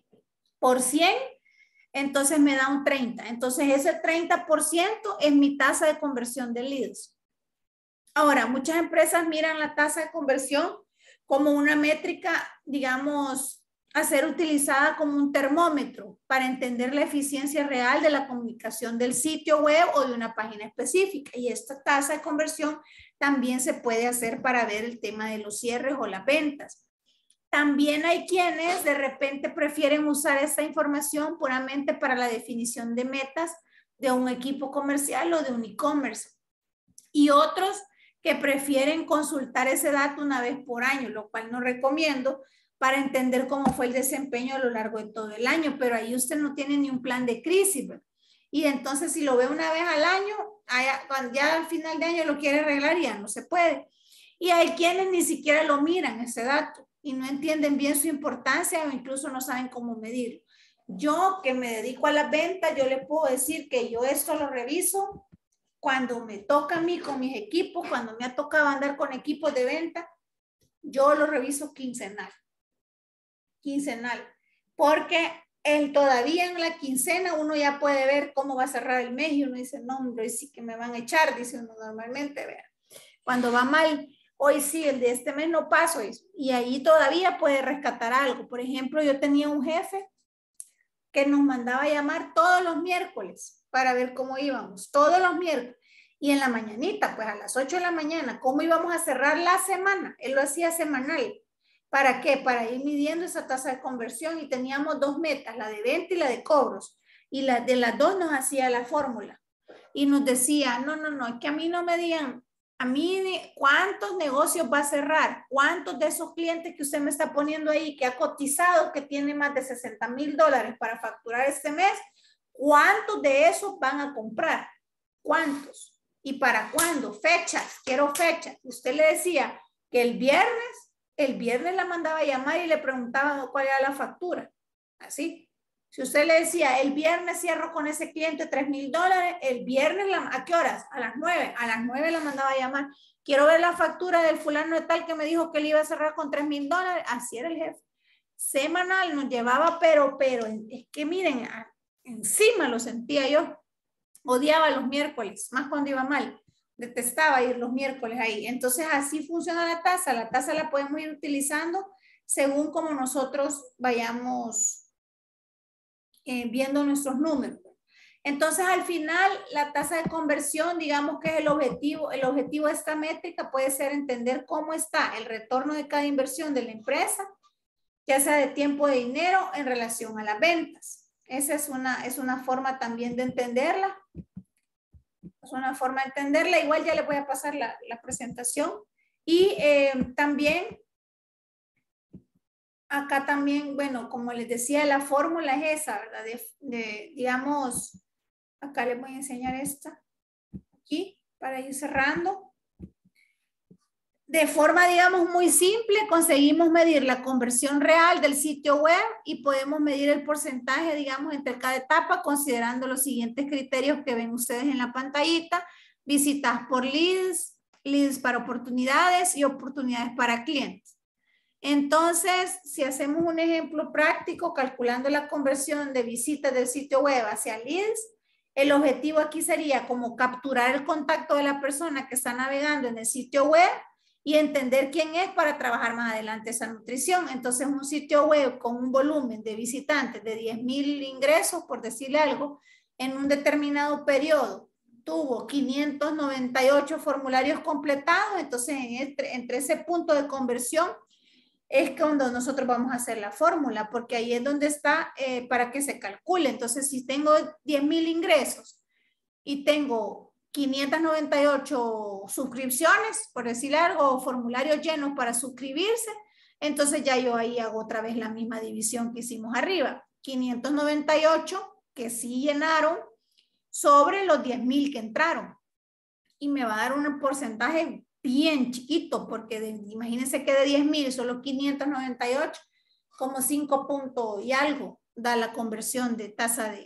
Por cien, entonces me da un treinta. Entonces, ese treinta por ciento es mi tasa de conversión de leads. Ahora, muchas empresas miran la tasa de conversión como una métrica, digamos, a ser utilizada como un termómetro para entender la eficiencia real de la comunicación del sitio web o de una página específica. Y esta tasa de conversión también se puede hacer para ver el tema de los cierres o las ventas. También hay quienes de repente prefieren usar esta información puramente para la definición de metas de un equipo comercial o de un e-commerce. Y otros que prefieren consultar ese dato una vez por año, lo cual no recomiendo para entender cómo fue el desempeño a lo largo de todo el año, pero ahí usted no tiene ni un plan de crisis, ¿verdad? Y entonces si lo ve una vez al año, cuando ya al final de año lo quiere arreglar, ya no se puede. Y hay quienes ni siquiera lo miran ese dato y no entienden bien su importancia o incluso no saben cómo medirlo. Yo que me dedico a la venta, yo le puedo decir que yo esto lo reviso cuando me toca a mí con mis equipos, cuando me ha tocado andar con equipos de venta, yo lo reviso quincenal. Quincenal. Porque el, todavía en la quincena uno ya puede ver cómo va a cerrar el mes y uno dice, no, hombre, sí que me van a echar, dice uno normalmente, vea. Cuando va mal, hoy sí, el de este mes no paso, y ahí todavía puede rescatar algo. Por ejemplo, yo tenía un jefe que nos mandaba a llamar todos los miércoles para ver cómo íbamos, todos los miércoles. Y en la mañanita, pues a las ocho de la mañana, cómo íbamos a cerrar la semana. Él lo hacía semanal. ¿Para qué? Para ir midiendo esa tasa de conversión y teníamos dos metas, la de venta y la de cobros. Y la, de las dos nos hacía la fórmula. Y nos decía, no, no, no, es que a mí no me digan, a mí cuántos negocios va a cerrar, cuántos de esos clientes que usted me está poniendo ahí, que ha cotizado, que tiene más de sesenta mil dólares para facturar este mes, ¿cuántos de esos van a comprar? ¿Cuántos? ¿Y para cuándo? Fechas, quiero fechas. Usted le decía que el viernes, el viernes la mandaba a llamar y le preguntaba cuál era la factura. Así. Si usted le decía, el viernes cierro con ese cliente tres mil dólares, el viernes, la, ¿a qué horas? A las nueve. A las nueve la mandaba a llamar. Quiero ver la factura del fulano de tal que me dijo que le iba a cerrar con tres mil dólares. Así era el jefe. Semanal nos llevaba, pero, pero, es que miren, encima lo sentía yo. Odiaba los miércoles, más cuando iba mal. Detestaba ir los miércoles ahí. Entonces así funciona la tasa. La tasa la podemos ir utilizando según como nosotros vayamos eh, viendo nuestros números. Entonces al final la tasa de conversión, digamos que es el objetivo. El objetivo de esta métrica puede ser entender cómo está el retorno de cada inversión de la empresa, ya sea de tiempo o de dinero en relación a las ventas. Esa es una, es una forma también de entenderla. Es una forma de entenderla. Igual ya le voy a pasar la, la presentación. Y eh, también, acá también, bueno, como les decía, la fórmula es esa, ¿verdad? De, de, digamos, acá les voy a enseñar esta. Aquí, para ir cerrando. De forma, digamos, muy simple, conseguimos medir la conversión real del sitio web y podemos medir el porcentaje, digamos, entre cada etapa, considerando los siguientes criterios que ven ustedes en la pantallita: visitas por leads, leads para oportunidades y oportunidades para clientes. Entonces, si hacemos un ejemplo práctico, calculando la conversión de visitas del sitio web hacia leads, el objetivo aquí sería como capturar el contacto de la persona que está navegando en el sitio web y entender quién es para trabajar más adelante esa nutrición. Entonces, un sitio web con un volumen de visitantes de diez mil ingresos, por decirle algo, en un determinado periodo, tuvo quinientos noventa y ocho formularios completados. Entonces, en entre, entre ese punto de conversión es cuando nosotros vamos a hacer la fórmula, porque ahí es donde está eh, para que se calcule. Entonces, si tengo diez mil ingresos y tengo quinientas noventa y ocho suscripciones, por decir algo, o formularios llenos para suscribirse, entonces ya yo ahí hago otra vez la misma división que hicimos arriba. quinientos noventa y ocho que sí llenaron sobre los diez mil que entraron. Y me va a dar un porcentaje bien chiquito, porque de, imagínense que de diez mil solo quinientos noventa y ocho, como cinco puntos y algo da la conversión de tasa de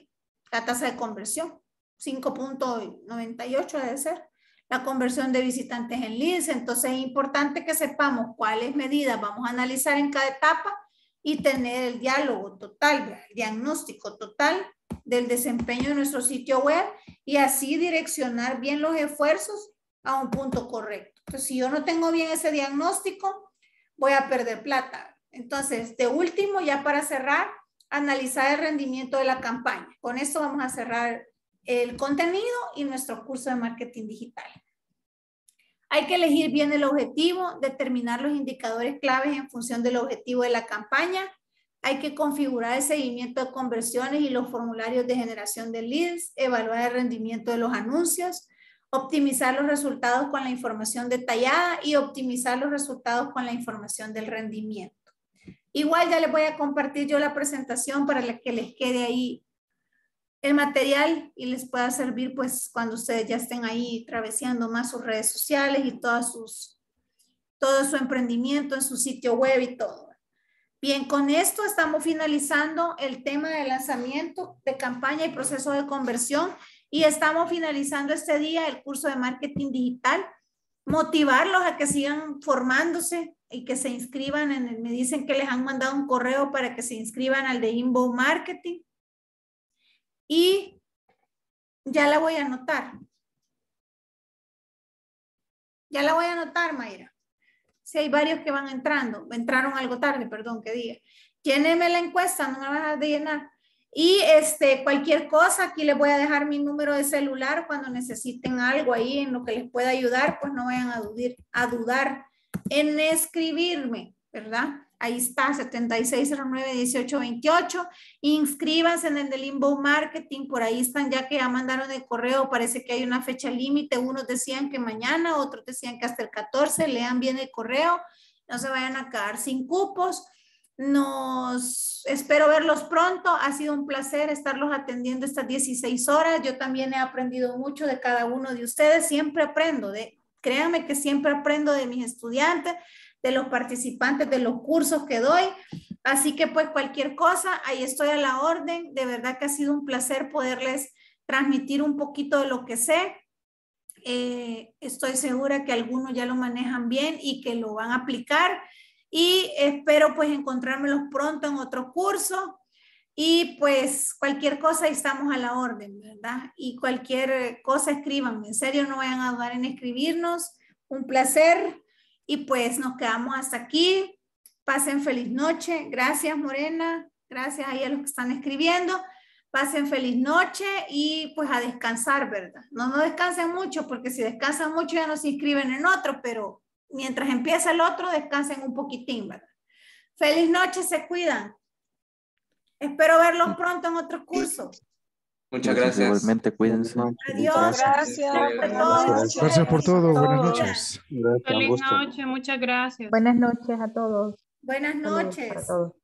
la tasa de conversión, cinco punto noventa y ocho debe ser. La conversión de visitantes en leads. Entonces es importante que sepamos cuáles medidas vamos a analizar en cada etapa y tener el diálogo total, el diagnóstico total del desempeño de nuestro sitio web y así direccionar bien los esfuerzos a un punto correcto. Entonces, si yo no tengo bien ese diagnóstico, voy a perder plata. Entonces, de último, ya para cerrar, analizar el rendimiento de la campaña. Con esto vamos a cerrar el contenido y nuestro curso de marketing digital. Hay que elegir bien el objetivo, determinar los indicadores claves en función del objetivo de la campaña. Hay que configurar el seguimiento de conversiones y los formularios de generación de leads, evaluar el rendimiento de los anuncios, optimizar los resultados con la información detallada y optimizar los resultados con la información del rendimiento. Igual ya les voy a compartir yo la presentación para que les quede ahí el material y les pueda servir pues cuando ustedes ya estén ahí traveseando más sus redes sociales y todas sus, todo su emprendimiento en su sitio web y todo. Bien, con esto estamos finalizando el tema de lanzamiento de campaña y proceso de conversión y estamos finalizando este día el curso de marketing digital. Motivarlos a que sigan formándose y que se inscriban en el, me dicen que les han mandado un correo para que se inscriban al de Inbound Marketing. Y ya la voy a anotar. Ya la voy a anotar, Mayra. Si hay varios que van entrando, entraron algo tarde, perdón, que diga. Lléneme la encuesta, no me vas a dejar de llenar. Y este, cualquier cosa, aquí les voy a dejar mi número de celular cuando necesiten algo ahí en lo que les pueda ayudar, pues no vayan a, dudir, a dudar en escribirme, ¿verdad? Ahí está, setenta y seis cero nueve, dieciocho veintiocho. Inscríbanse en el del Inbound Marketing, por ahí están ya que ya mandaron el correo, parece que hay una fecha límite, unos decían que mañana, otros decían que hasta el catorce, lean bien el correo, no se vayan a quedar sin cupos. Nos espero verlos pronto, ha sido un placer estarlos atendiendo estas dieciséis horas, yo también he aprendido mucho de cada uno de ustedes, siempre aprendo, de, créanme que siempre aprendo de mis estudiantes, de los participantes de los cursos que doy, así que pues cualquier cosa, ahí estoy a la orden, de verdad que ha sido un placer poderles transmitir un poquito de lo que sé, eh, estoy segura que algunos ya lo manejan bien y que lo van a aplicar y espero pues encontrármelos pronto en otro curso y pues cualquier cosa ahí estamos a la orden, ¿verdad? Y cualquier cosa escríbanme, en serio no vayan a dudar en escribirnos, un placer. Y pues nos quedamos hasta aquí. Pasen feliz noche. Gracias, Morena. Gracias ahí a los que están escribiendo. Pasen feliz noche y pues a descansar, ¿verdad? No, no descansen mucho porque si descansan mucho ya no se inscriben en otro, pero mientras empieza el otro, descansen un poquitín, ¿verdad? Feliz noche, se cuidan. Espero verlos pronto en otro curso. Muchas gracias. Igualmente, cuídense. Adiós. Gracias. Gracias. Gracias por todo. Buenas noches. Feliz noche, muchas gracias. Buenas noches a todos. Buenas Saludos noches. para todos.